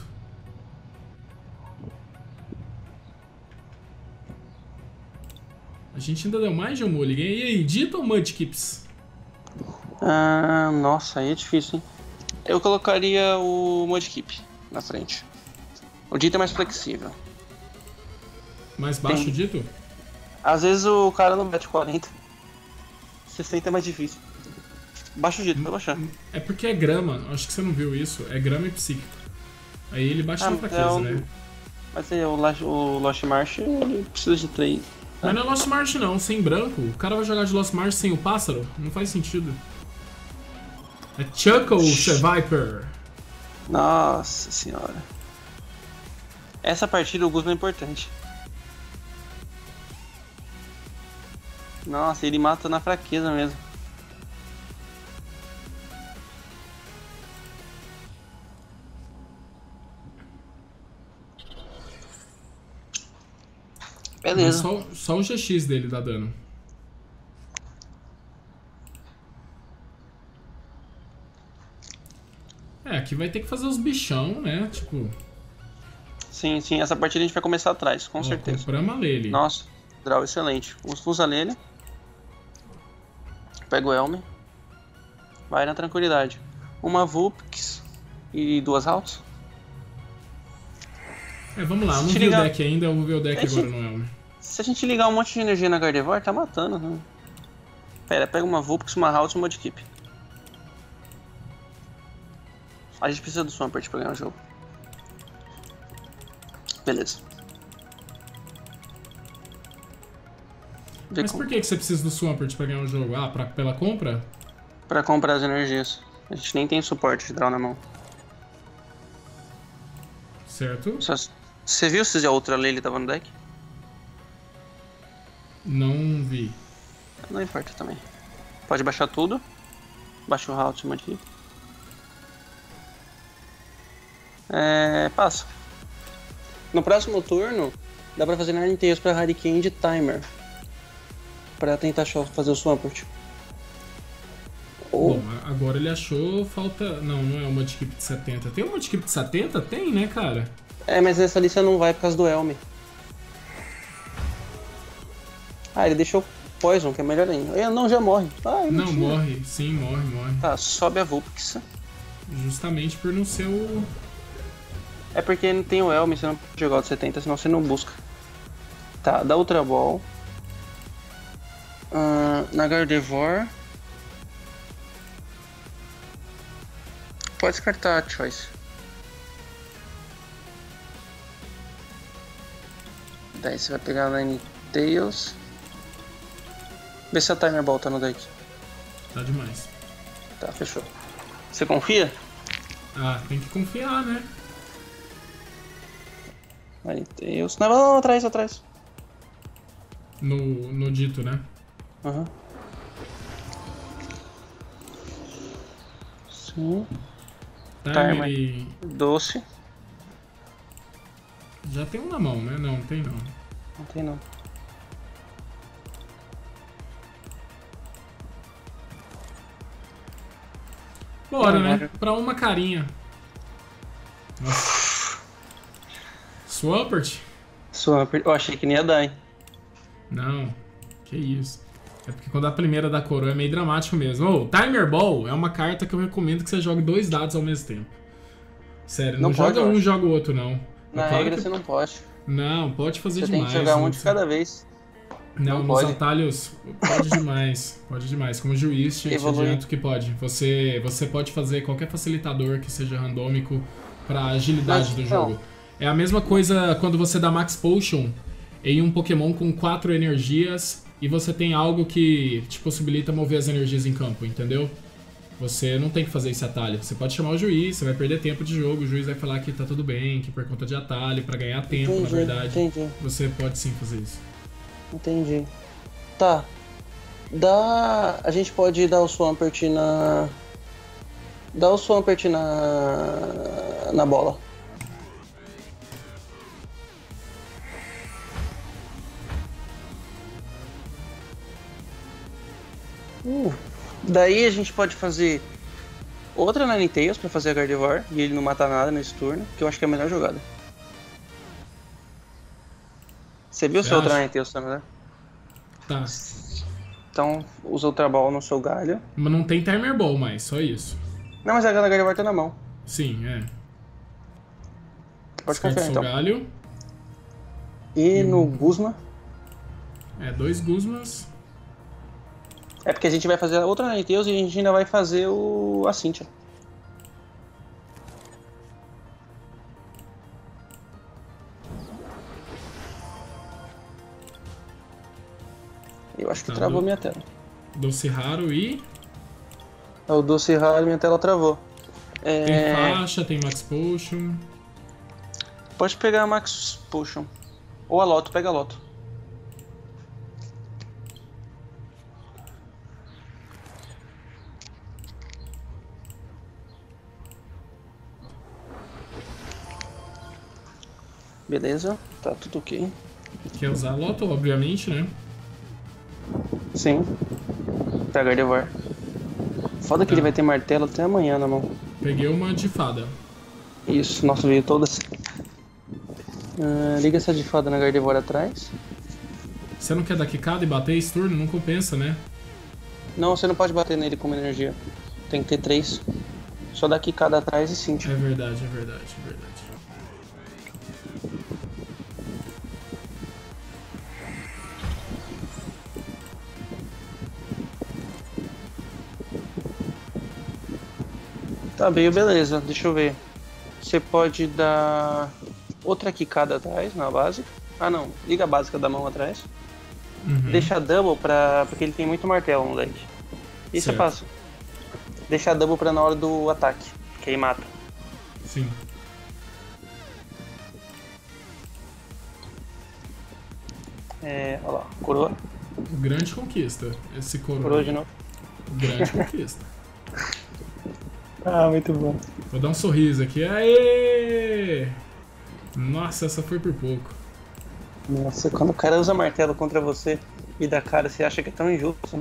A gente ainda deu mais de um Mulligan. E aí, Dito ou Mudkips? Ah, nossa, aí é difícil, hein? Eu colocaria o Mudkip na frente. O Dito é mais flexível. Mais baixo Tem. o Dito? Às vezes o cara não mete quarenta. sessenta é mais difícil. Baixa o Dito, vai baixar. É porque é grama, acho que você não viu isso. É grama e psíquico. Aí ele baixa Ah, na mas fraqueza, é um- né? Mas é, o, Lost, o Lost Marsh ele precisa de três. Mas não é Lost March não, sem branco. O cara vai jogar de Lost March sem o pássaro? Não faz sentido. É Chuckle Viper. Nossa senhora. Essa partida o Guzman é importante. Nossa, ele mata na fraqueza mesmo. Beleza. Só, só o G X dele dá dano. É, aqui vai ter que fazer os bichão, né? Tipo... Sim, sim. Essa partida a gente vai começar atrás, com ó, certeza. compramos a Lele. Nossa, draw excelente. Usa a Lele. Pega o Elme. Vai na tranquilidade. Uma Vulpix e duas Alts. É, vamos lá. Eu não vi ligar... o deck ainda, eu vou ver o deck gente... agora no Elme. Se a gente ligar um monte de energia na Gardevoir, tá matando, né? Pera, pega uma Vulpix, uma Alts e uma Mudkip. A gente precisa do Swampert pra ganhar o jogo. Beleza. Mas por que que você precisa do Swampert pra ganhar o jogo? Ah, pra, pela compra? Pra comprar as energias. A gente nem tem suporte de draw na mão. Certo. Só... Você viu se a outra Lele tava no deck? Não vi. Não importa também. Pode baixar tudo. Baixa o Halt aqui. É... Passa. No próximo turno, dá pra fazer Ninetales pra Hurricane de Timer. Pra tentar fazer o Swampert. Ou... Bom, agora ele achou falta... Não, não é uma Mudkip de setenta. Tem uma Mudkip de setenta? Tem, né, cara? É, mas nessa lista não vai por causa do Elme. Ah, ele deixou Poison, que é melhor ainda. Ele não, já morre. Ah, ele Não, tira. morre. Sim, morre, morre. Tá, sobe a Vulpix. Justamente por não ser o... É porque não tem o Elme, você não pode jogar o de setenta, senão você não busca. Tá, dá Ultra Ball. Uh, na Gardevoir. Pode descartar a Choice. Daí você vai pegar a Ninetales. Vê se a Timer Ball tá no deck. Tá demais. Tá, fechou. Você confia? Ah, tem que confiar, né? Ninetales. Não, não, não, atrás, atrás. No, no dito, né? Aham. Uhum. Sim. Timer e... Doce. Já tem um na mão, né? Não, tem não. Não tem não. Bora, Não, né? bora. Pra uma carinha. Nossa. Swampert? Swampert. Eu achei que nem ia dar, hein? Não. Que isso. É porque quando a primeira da coroa é meio dramático mesmo. Ô, Timer Ball é uma carta que eu recomendo que você jogue dois dados ao mesmo tempo. Sério, não, Não joga pode, um eu e joga o outro, não. Na É claro regra que- você não pode. Não, pode fazer Você demais. tem que jogar não um de precisa- cada vez. Não, Não nos pode. atalhos pode demais, pode demais. Como juiz, te, te Evolui. adianto que pode. Você, você pode fazer qualquer facilitador que seja randômico pra agilidade Mas, do então- jogo. É a mesma coisa quando você dá Max Potion em um Pokémon com quatro energias e você tem algo que te possibilita mover as energias em campo, entendeu? Você não tem que fazer esse atalho. Você pode chamar o juiz, você vai perder tempo de jogo, o juiz vai falar que tá tudo bem, que por conta de atalho, pra ganhar tempo, na Entendi, verdade, entendi. você pode sim fazer isso. Entendi. Tá. Dá. A gente pode dar o Swampert na. Dá o Swampert na. Na bola. Uh. Daí a gente pode fazer outra Ninetales pra fazer a Gardevoir e ele não matar nada nesse turno, que eu acho que é a melhor jogada. Você viu Você se a outra acha? Ninetales tá melhor? Tá. Então usa Ultra Ball no seu galho. Mas não tem Timer Ball mais, só isso. Não, mas a Gardevoir tá na mão. Sim, é. Pode Descarta confiar seu então. galho. E no Guzma. É, dois Guzmas. É porque a gente vai fazer a outra Ninetales e a gente ainda vai fazer o. A Cynthia. Eu acho que Tá travou bom. minha tela. Doce Raro e... É o Doce Raro e minha tela travou. Tem É... faixa, tem Max Potion. Pode pegar a Max Potion. Ou a Loto, pega a Loto. Beleza, tá tudo ok. Quer usar a Loto, obviamente, né? Sim. Pra Gardevoir. Foda que Tá. ele vai ter martelo até amanhã na mão. Peguei uma de fada. Isso, nossa, veio todas. Ah, liga essa de fada na Gardevoir atrás. Você não quer dar quicada e bater esse turno? Não compensa, né? Não, você não pode bater nele com uma energia. Tem que ter três. Só dá quicada atrás e Cintia. É verdade, é verdade, é verdade. Tá, veio, beleza. Deixa eu ver. Você pode dar outra quicada atrás, na básica. Ah, não. Liga a básica da mão atrás. Uhum. Deixa double pra... porque ele tem muito martelo no deck. E você Certo. passa. Deixa double pra na hora do ataque, que aí mata. Sim. É, olha lá, coroa. Grande conquista. Esse coroa. Coroa de novo. Grande conquista. Ah, muito bom. Vou dar um sorriso aqui. Aê! Nossa, essa foi por pouco. Nossa, quando o cara usa martelo contra você e dá cara, você acha que é tão injusto, né?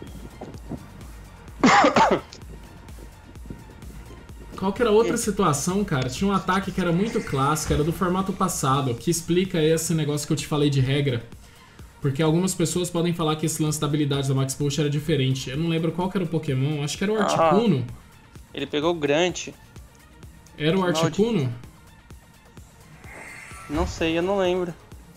Qual que era a outra situação, cara? Tinha um ataque que era muito clássico, era do formato passado, que explica esse negócio que eu te falei de regra. Porque algumas pessoas podem falar que esse lance da habilidade da Max Potion era diferente. Eu não lembro qual que era o Pokémon, acho que era o Articuno. Ah, ele pegou o Grant. Era o Articuno? Não sei, eu não lembro.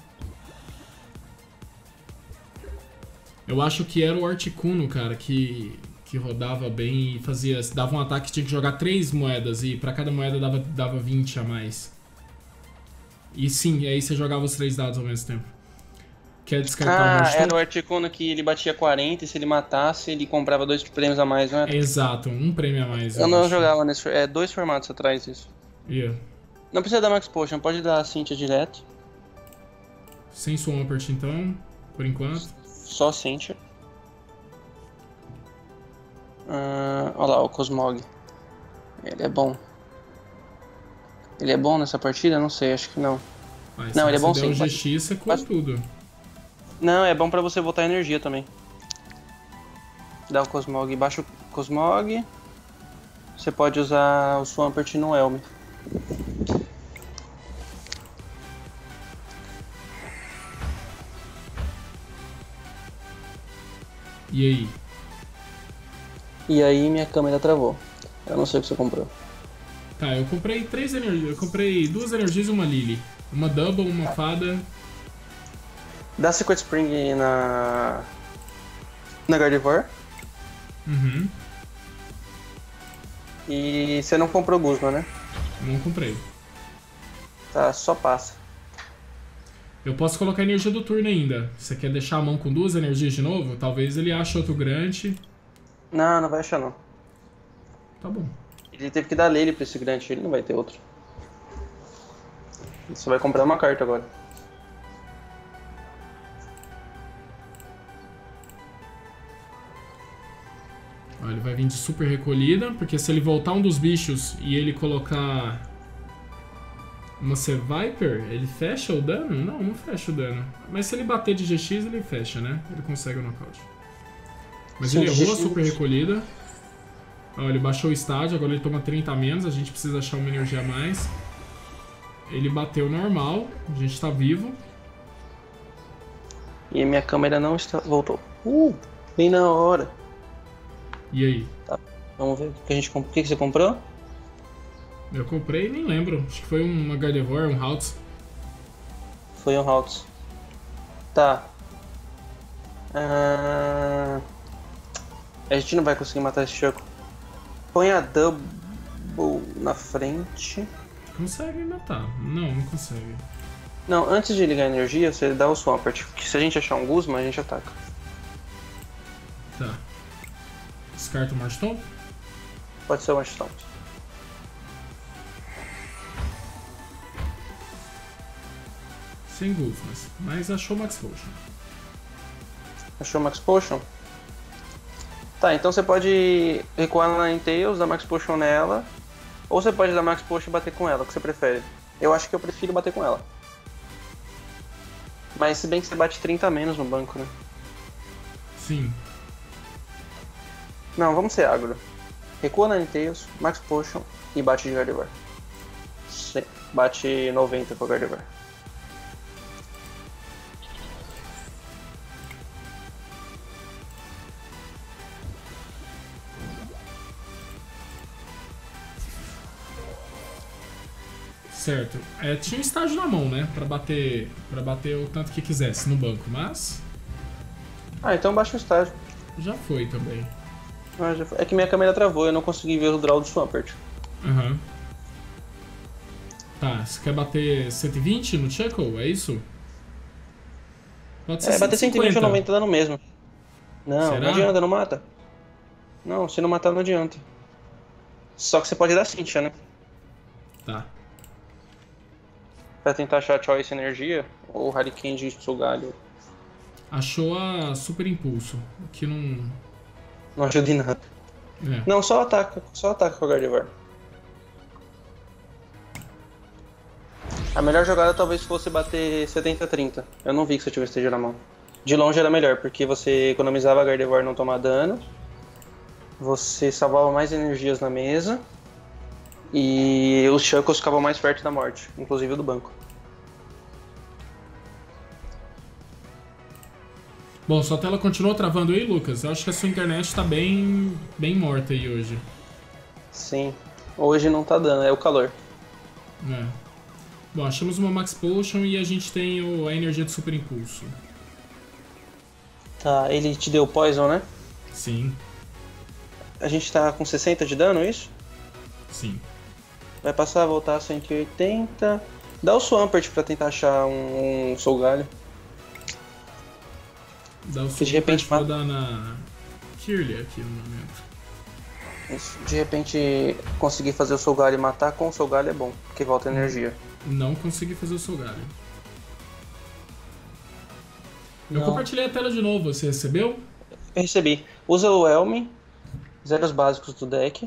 Eu acho que era o Articuno, cara, que, que rodava bem e fazia. Dava um ataque, tinha que jogar três moedas e pra cada moeda dava, dava vinte a mais. E sim, aí você jogava os três dados ao mesmo tempo. Quer descartar o Ah, Marshtomp? era o Articuno que ele batia quarenta e se ele matasse, ele comprava dois prêmios a mais, não era? Exato, um prêmio a mais. Eu não acho. jogava nesse. É dois formatos atrás isso. Yeah. Não precisa dar Max Potion, pode dar a Cynthia direto. Sem Swampert então, por enquanto. Só Cynthia. Ah, olha lá, o Cosmog. Ele é bom. Ele é bom nessa partida? Não sei, acho que não. Mas Não, se ele é bom você der sim, o pode- G X, você come pode- tudo. Não, é bom pra você botar energia também. Dá o Cosmog, baixa o Cosmog. Você pode usar o Swampert no Elm. E aí? E aí minha câmera travou. Eu não sei o que você comprou. Tá, eu comprei três energias. Eu comprei duas energias e uma Lily. Uma Double, uma Fada. Dá Secret Spring na. Na Gardevoir. Uhum. E você não comprou Guzma, né? Não comprei. Tá, só passa. Eu posso colocar energia do turno ainda. Você quer deixar a mão com duas energias de novo? Talvez ele ache outro Grant. Não, não vai achar não. Tá bom. Ele teve que dar Lele pra esse Grant, ele não vai ter outro. Ele só vai comprar uma carta agora. Ó, ele vai vir de super recolhida, porque se ele voltar um dos bichos e ele colocar uma C-Viper, ele fecha o dano? Não, não fecha o dano. Mas se ele bater de G X, ele fecha, né? Ele consegue o nocaute. Mas Sim, ele errou a G X. super recolhida. Ó, ele baixou o estágio, agora ele toma trinta a menos, a gente precisa achar uma energia a mais. Ele bateu normal, a gente tá vivo. E a minha câmera não está. Voltou. Uh! Bem na hora. E aí? Vamos ver o que a gente comprou. O que que você comprou? Eu comprei, nem lembro. Acho que foi uma Gardevoir, um Haltz. Foi um Haltz. Tá. Ah, a gente não vai conseguir matar esse Choco. Põe a Double na frente. Consegue matar. Não, não consegue. Não, antes de ligar a energia, você dá o Swampert. Que se a gente achar um Guzma, a gente ataca. Tá. Descarta o Marshtomp. Pode ser o Marshtomp. Sem Guzmas. Mas achou Max Potion. Achou Max Potion? Tá, então você pode recuar na Ninetales, dar Max Potion nela. Ou você pode dar Max Potion e bater com ela, o que você prefere? Eu acho que eu prefiro bater com ela. Mas se bem que você bate trinta a menos no banco, né? Sim. Não, vamos ser agro. Recua Ninetales, Max Potion e bate de Gardevoir. Sim, bate noventa com o Gardevoir. Certo. É, tinha um estágio na mão, né? Pra bater, pra bater o tanto que quisesse no banco, mas Ah, então baixa o estágio. já foi também. Ah, já foi. É que minha câmera travou, eu não consegui ver o draw do Swampert. Aham. Tá, você quer bater cento e vinte no Chuckle? É isso? Pode ser É, bater cento e vinte ou noventa dá no mesmo. Não, Será? não adianta, não mata. Não, se não matar não adianta. Só que você pode dar Cynthia, né? Tá. Pra tentar achar Choice Energia ou Hurricane de Tsugalho. Achou a Super Impulso, que não... Não ajuda em nada. É. Não, só ataca, só ataca com o Gardevoir. A melhor jogada talvez fosse bater setenta a trinta. Eu não vi que você tivesse esteja na mão. De longe era melhor, porque você economizava a Gardevoir não tomar dano. Você salvava mais energias na mesa. E os Shuckles ficavam mais perto da morte, inclusive o do banco. Bom, sua tela continuou travando aí, Lucas? Eu acho que a sua internet tá bem, bem morta aí hoje. Sim, hoje não tá dando, é o calor. É. Bom, achamos uma Max Potion e a gente tem o, a energia de Super Impulso. Tá, ele te deu Poison, né? Sim, A gente tá com sessenta de dano, é isso? sim. Vai passar a voltar a cento e oitenta. Dá o Swampert pra tentar achar um, um Solgalho. Dá o Que de repente vou mata. dar na Kirlia aqui no momento. Isso. De repente conseguir fazer o Solgalho e matar com o Solgalho é bom, porque volta energia. Não consegui fazer o Solgalho. Eu Não. compartilhei a tela de novo, você recebeu? Eu recebi. Usa o Elm, zeros básicos do deck.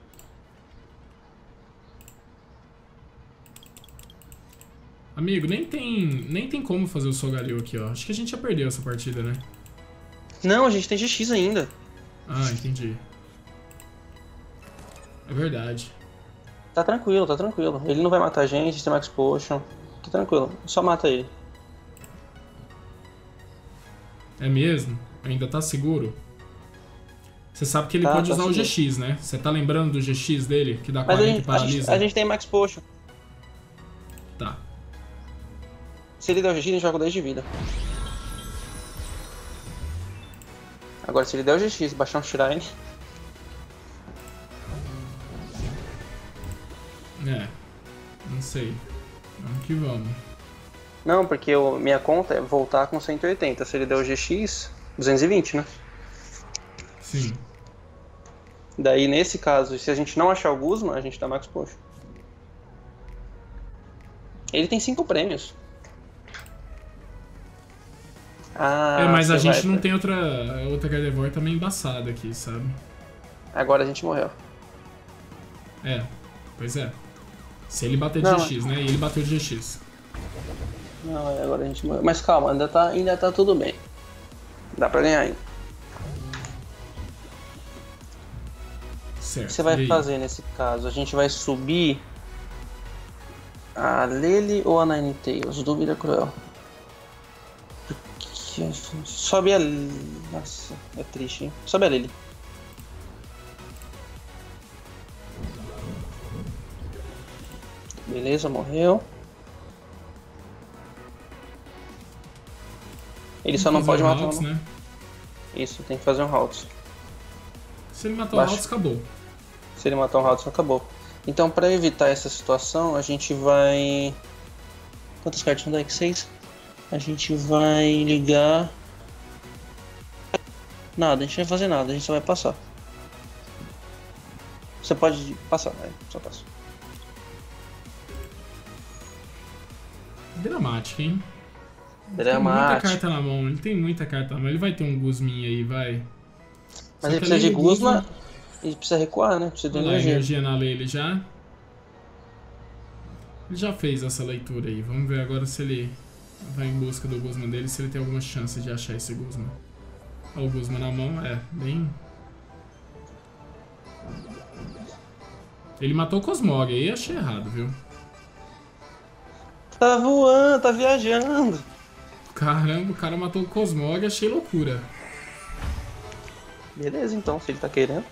Amigo, nem tem, nem tem como fazer o Solgaleo aqui, ó. Acho que a gente já perdeu essa partida, né? Não, a gente tem G X ainda. Ah, entendi. É verdade. Tá tranquilo, tá tranquilo. Ele não vai matar a gente, tem Max Potion. Tá tranquilo, só mata ele. É mesmo? Ainda tá seguro? Você sabe que ele Tá, pode tá usar o seguro. G X, né? Você tá lembrando do G X dele, que dá Mas a quarenta e gente, a, gente, paralisa? a gente tem Max Potion. Tá. Se ele der o G X, a gente joga dez de vida. Agora, se ele der o G X e baixar um Shrine... É. Não sei. Vamos que vamos. Não, porque o, minha conta é voltar com cento e oitenta. Se ele der o G X, duzentos e vinte, né? Sim. Daí, nesse caso, se a gente não achar o Guzma, a gente dá Max Potion. Ele tem cinco prêmios. Ah, é, mas a você gente vai- não tem outra, outra Gardevoir também embaçada aqui, sabe? Agora a gente morreu. É, pois é. Se ele bater de Não. G X, né? E ele bateu de G X. Não, é, agora a gente morreu. Mas calma, ainda tá, ainda tá tudo bem. Dá pra ganhar ainda. Certo. O que você E vai aí? fazer nesse caso? A gente vai subir a Lele ou a Ninetales? Dúvida cruel. Porque... Sobe a... Nossa, é triste, hein? Sobe a Lele. Beleza, morreu. Ele só não Vamos pode fazer o matar Haltz, um... né? Isso, tem que fazer um Haltz. Se ele matar Baixa. o Haltz, acabou. Se ele matar um Haltz, acabou. Então, pra evitar essa situação, a gente vai... Quantas cartas no deck? Seis? A gente vai ligar... Nada, a gente não vai fazer nada, a gente só vai passar. Você pode passar, né? Só passa. Dramático, hein? Tem muita Dramático. carta na mão, ele tem muita carta na mão. Ele vai ter um Guzmin aí, vai. Só Mas ele que precisa além de do Guzma e precisa recuar, né? Precisa de Olha lá, energia. energia na Lele já. Ele já fez essa leitura aí. Vamos ver agora se ele vai em busca do Guzma dele se ele tem alguma chance de achar esse Guzma. Olha o Guzma na mão, é, bem... Ele matou o Cosmog, aí achei errado, viu? Tá voando, tá viajando. Caramba, o cara matou o Cosmog, achei loucura. Beleza, então, se ele tá querendo.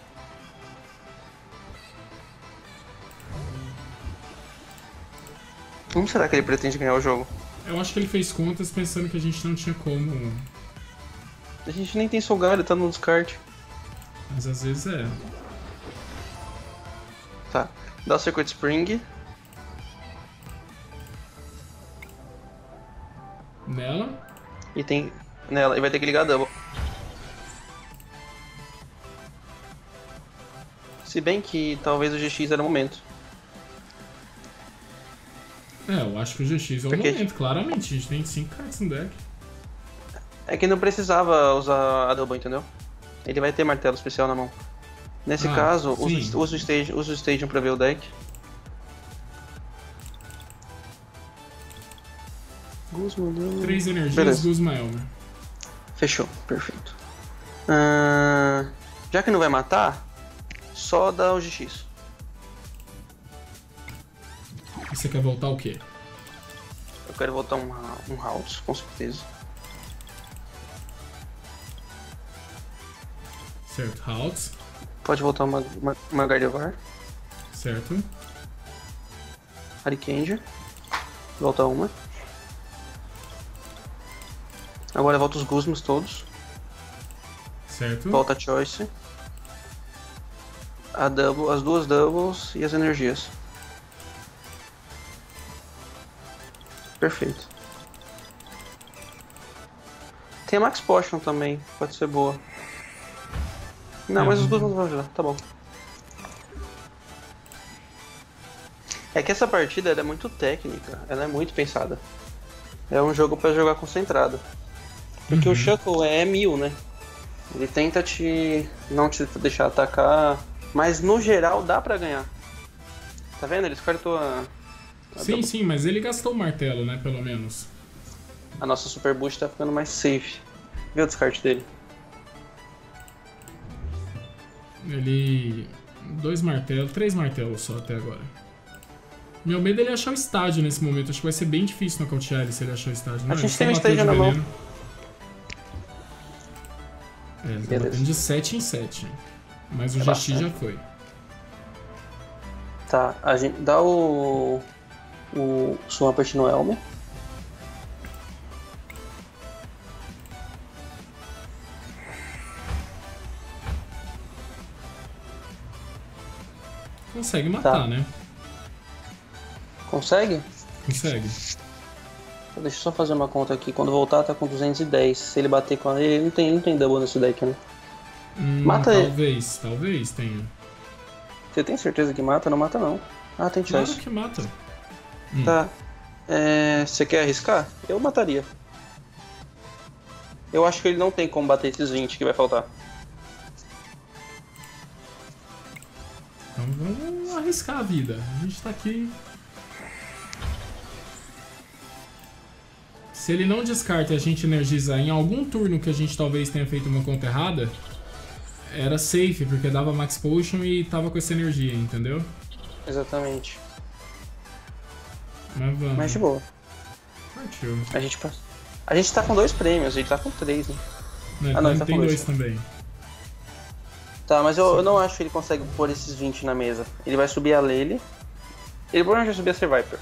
Como será que ele pretende ganhar o jogo? Eu acho que ele fez contas pensando que a gente não tinha como... A gente nem tem Solgalho, tá no descarte. Mas às vezes é. Tá, dá o Circuit Spring. Nela. E tem... Nela, e vai ter que ligar a Double. Se bem que talvez o G X era o momento. É, eu acho que o G X é o Porque... momento, claramente. A gente tem cinco cartas no deck. É que não precisava usar a Double, entendeu? Ele vai ter martelo especial na mão. Nesse Ah, caso, sim. usa, usa, o stage, usa o Stadium pra ver o deck. Guzma, não... Três energias, Beleza. Guzma Elmer. Fechou, perfeito. Ah, já que não vai matar, só dá o G X. E você quer voltar o quê? Eu quero voltar um, um House, com certeza. Certo, Haltz. Pode voltar uma, uma, uma Gardevoir. Certo. Harikender. Volta uma. Agora volta os Guzmas todos. Certo. Volta a Choice. A double, as duas Doubles e as energias. Perfeito. Tem a Max Potion também, pode ser boa. Não, É, mas os uhum. Guzmas vão ajudar, tá bom. É que essa partida ela é muito técnica, ela é muito pensada. É um jogo pra jogar concentrado. Porque Uhum. o Shuckle é mil, né? Ele tenta te... não te deixar atacar, mas no geral dá pra ganhar. Tá vendo? Ele descartou a... a Sim, double. sim, mas ele gastou o martelo, né, pelo menos. A nossa Super Boost tá ficando mais safe. Vê o descarte dele. Ele... Dois martelos, três martelos só até agora. Meu medo é ele achar o estádio nesse momento. Acho que vai ser bem difícil nocautear ele se ele achar o estádio. Não, A gente ele tem só um bateu estádio de na mão. veneno. É, ele tá Beleza. batendo de sete em sete. Mas o É G X bastante. já foi. Tá, a gente dá o... o Swampert no Elmer. Consegue matar, Tá. né? Consegue? Consegue. Deixa eu só fazer uma conta aqui. Quando voltar tá com duzentos e dez. Se ele bater com ele, ele não tem, ele não tem double nesse deck, né? Hum, Mata ele. talvez, talvez tenha. Você tem certeza que mata? Não mata não. Ah, tem Claro chance. que mata. Hum. Tá. É, você quer arriscar? Eu mataria. Eu acho que ele não tem como bater esses vinte que vai faltar. Então vamos arriscar a vida. A gente tá aqui. Se ele não descarta e a gente energizar em algum turno que a gente talvez tenha feito uma conta errada, era safe, porque dava Max Potion e tava com essa energia, entendeu? Exatamente. Mas vamos. Mas de boa. Partiu. A gente, passa- a gente tá com dois prêmios, a gente tá com três, né? Não, Ah, não, ele tá tem com dois. dois também. Tá, mas eu, eu não acho que ele consegue pôr esses vinte na mesa. Ele vai subir a Lele. Ele provavelmente vai subir a Survivor.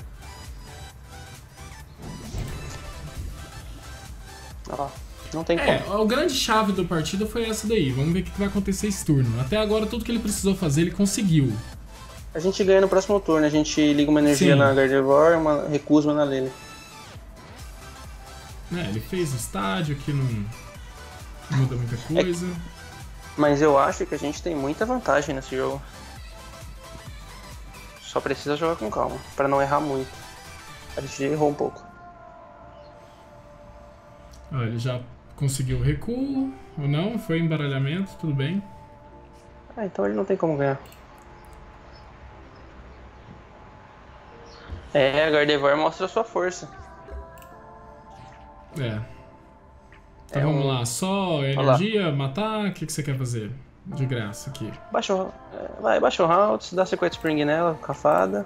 Ó, não tem É, como. a grande chave da partida foi essa daí. Vamos ver o que vai acontecer esse turno. Até agora, tudo que ele precisou fazer, ele conseguiu. A gente ganha no próximo turno, a gente liga uma energia Sim. na Gardevoir, uma recusa uma na Lele. É, ele fez o estádio, que não muda muita coisa. Mas eu acho que a gente tem muita vantagem nesse jogo. Só precisa jogar com calma, pra não errar muito. A gente errou um pouco. Ó, ele já conseguiu o recuo, ou não, foi embaralhamento, tudo bem. Ah, então ele não tem como ganhar. É, a Gardevoir mostra a sua força. É. Então É vamos um- lá, só energia, matar, o que, que você quer fazer? De graça aqui. Baixa o, é, vai, baixa o Haltz, dá Secret Spring nela, com a fada.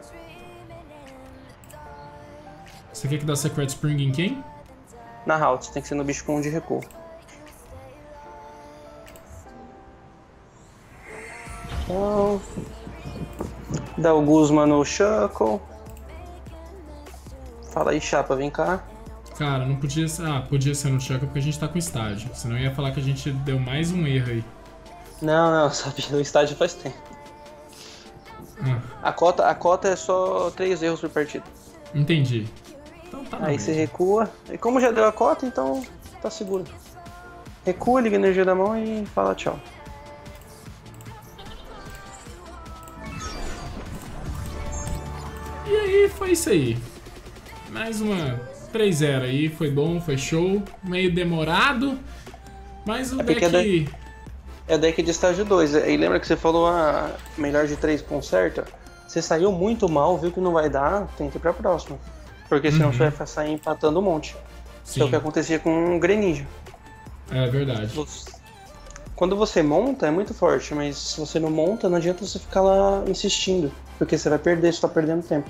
Você quer que dá Secret Spring em quem? Na Haltz, tem que ser no bicho com um de recuo. Então, dá o Guzma no Shuckle. Fala aí, chapa, vem cá. Cara, não podia ser... Ah, podia ser no Chuckle porque a gente tá com estágio. Senão eu ia falar que a gente deu mais um erro aí. Não, não, sabia, o estágio faz tempo. Ah, A cota, a cota é só três erros por partida. entendi. Então tá na Aí você média. recua. E como já deu a cota, então tá seguro. Recua, liga a energia da mão e fala tchau. E aí, foi isso aí. Mais uma três zero aí, foi bom, foi show. Meio demorado, mas o É porque deck... É deck de estágio dois. E lembra que você falou a melhor de três conserta? Você saiu muito mal, viu que não vai dar, tem que ir pra próxima. Porque senão Uhum. você vai sair empatando um monte. Que é o Sim, que acontecia com o Greninja. é verdade. Você- Quando você monta é muito forte, mas se você não monta, não adianta você ficar lá insistindo. Porque você vai perder, você tá perdendo tempo.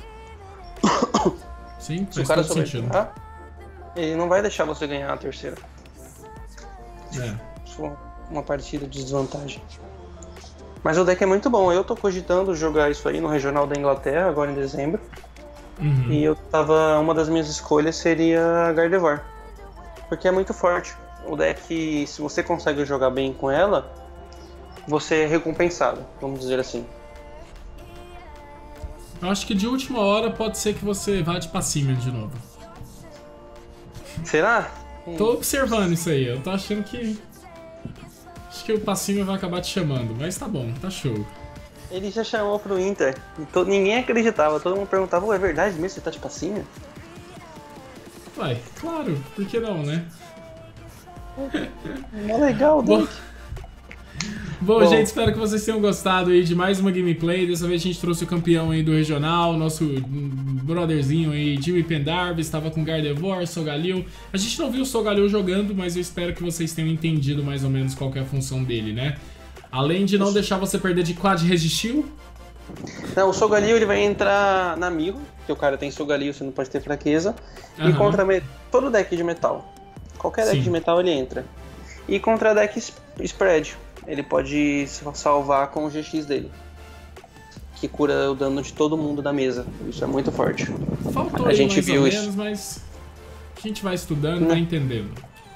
Sim, Se o faz cara todo souber sentido. jogar, ele não vai deixar você ganhar a terceira. É. Se for uma partida de desvantagem. Mas o deck é muito bom. Eu tô cogitando jogar isso aí no Regional da Inglaterra, agora em dezembro. Uhum. E eu tava. Uma das minhas escolhas seria Gardevoir. Porque é muito forte. O deck, se você consegue jogar bem com ela, você é recompensado, vamos dizer assim. Eu acho que de última hora pode ser que você vá de Passimian de novo. Será? Tô observando isso aí, eu tô achando que... Acho que o Passimian vai acabar te chamando, mas tá bom, tá show. Ele já chamou pro Inter. E to- Ninguém acreditava, todo mundo perguntava, "Ô, é verdade mesmo? Você tá de passinha?" Vai, claro, por que não, né? É legal o Bom, deck. Bom, Bom. gente, espero que vocês tenham gostado aí de mais uma gameplay. Dessa vez a gente trouxe o campeão aí do regional, nosso hum, brotherzinho aí, Jimmy Pendarvis, estava com Gardevoir, Solgaleo. A gente não viu o Solgaleo jogando, mas eu espero que vocês tenham entendido mais ou menos qual que é a função dele, né? Além de não deixar você perder de quad resistiu. Não, o Solgaleo ele vai entrar na Miro, que o cara tem Solgaleo, você não pode ter fraqueza. E Aham. contra me- todo deck de metal. Qualquer deck Sim. de metal ele entra. E contra deck s- spread, ele pode sa- salvar com o G X dele. Que cura o dano de todo mundo da mesa. Isso é muito forte. Faltou A aí gente mais viu ou isso. menos, mas a gente vai estudando, Não. vai entendendo.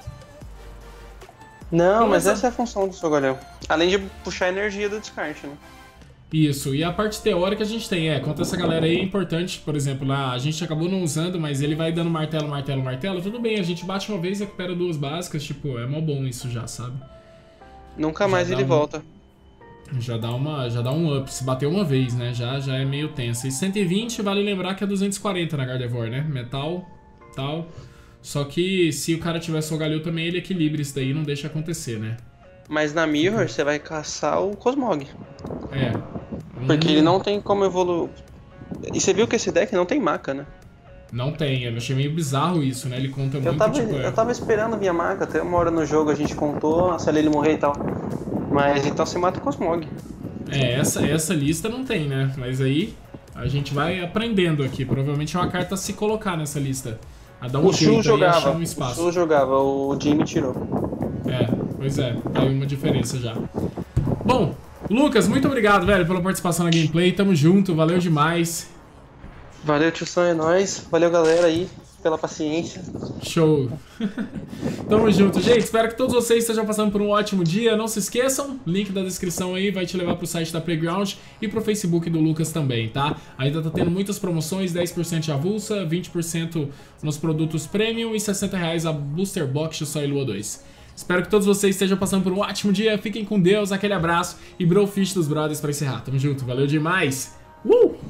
Não, mas Beleza. essa é a função do Solgaleo. Além de puxar a energia do descarte, né? Isso, e a parte teórica a gente tem, é, contra essa galera aí é importante, por exemplo, lá a gente acabou não usando, mas ele vai dando martelo, martelo, martelo, tudo bem, a gente bate uma vez e recupera duas básicas, tipo, é mó bom isso já, sabe? Nunca Já mais dá ele um- volta. Já dá, uma, já dá um up, se bater uma vez, né, já, já é meio tenso. E cento e vinte, vale lembrar que é duzentos e quarenta na Gardevoir, né, metal, tal, só que se o cara tiver Solgaleo também, ele equilibra isso daí e não deixa acontecer, né? Mas na Mirror você vai caçar o Cosmog. É. Porque Hum, ele não tem como evoluir. E você viu que esse deck não tem maca, né? Não tem, eu achei meio bizarro isso, né, ele conta Eu muito, tava, tipo, é... eu tava esperando vir a maca, até uma hora no jogo a gente contou, se ele morrer e tal. Mas então você mata o Cosmog. É, essa, essa lista não tem, né? Mas aí a gente vai aprendendo aqui. Provavelmente é uma carta a se colocar nessa lista. A dar um O Shu jeito aí, jogava, achar um o espaço. Shu jogava, o Jimmy tirou. É, pois é, tá aí uma diferença já. Bom, Lucas, muito obrigado, velho, pela participação na gameplay. Tamo junto, valeu demais. Valeu, tio Sam, é nóis. Valeu, galera, aí, pela paciência. Show. Tamo junto, gente. Espero que todos vocês estejam passando por um ótimo dia. Não se esqueçam, link da descrição aí vai te levar pro site da Playground e pro Facebook do Lucas também, tá? Ainda tá tendo muitas promoções, dez por cento de avulsa, vinte por cento nos produtos premium e sessenta reais a Booster Box só Lua dois. Espero que todos vocês estejam passando por um ótimo dia. Fiquem com Deus, aquele abraço e Brofish dos Brothers pra encerrar. Tamo junto, valeu demais. Uh!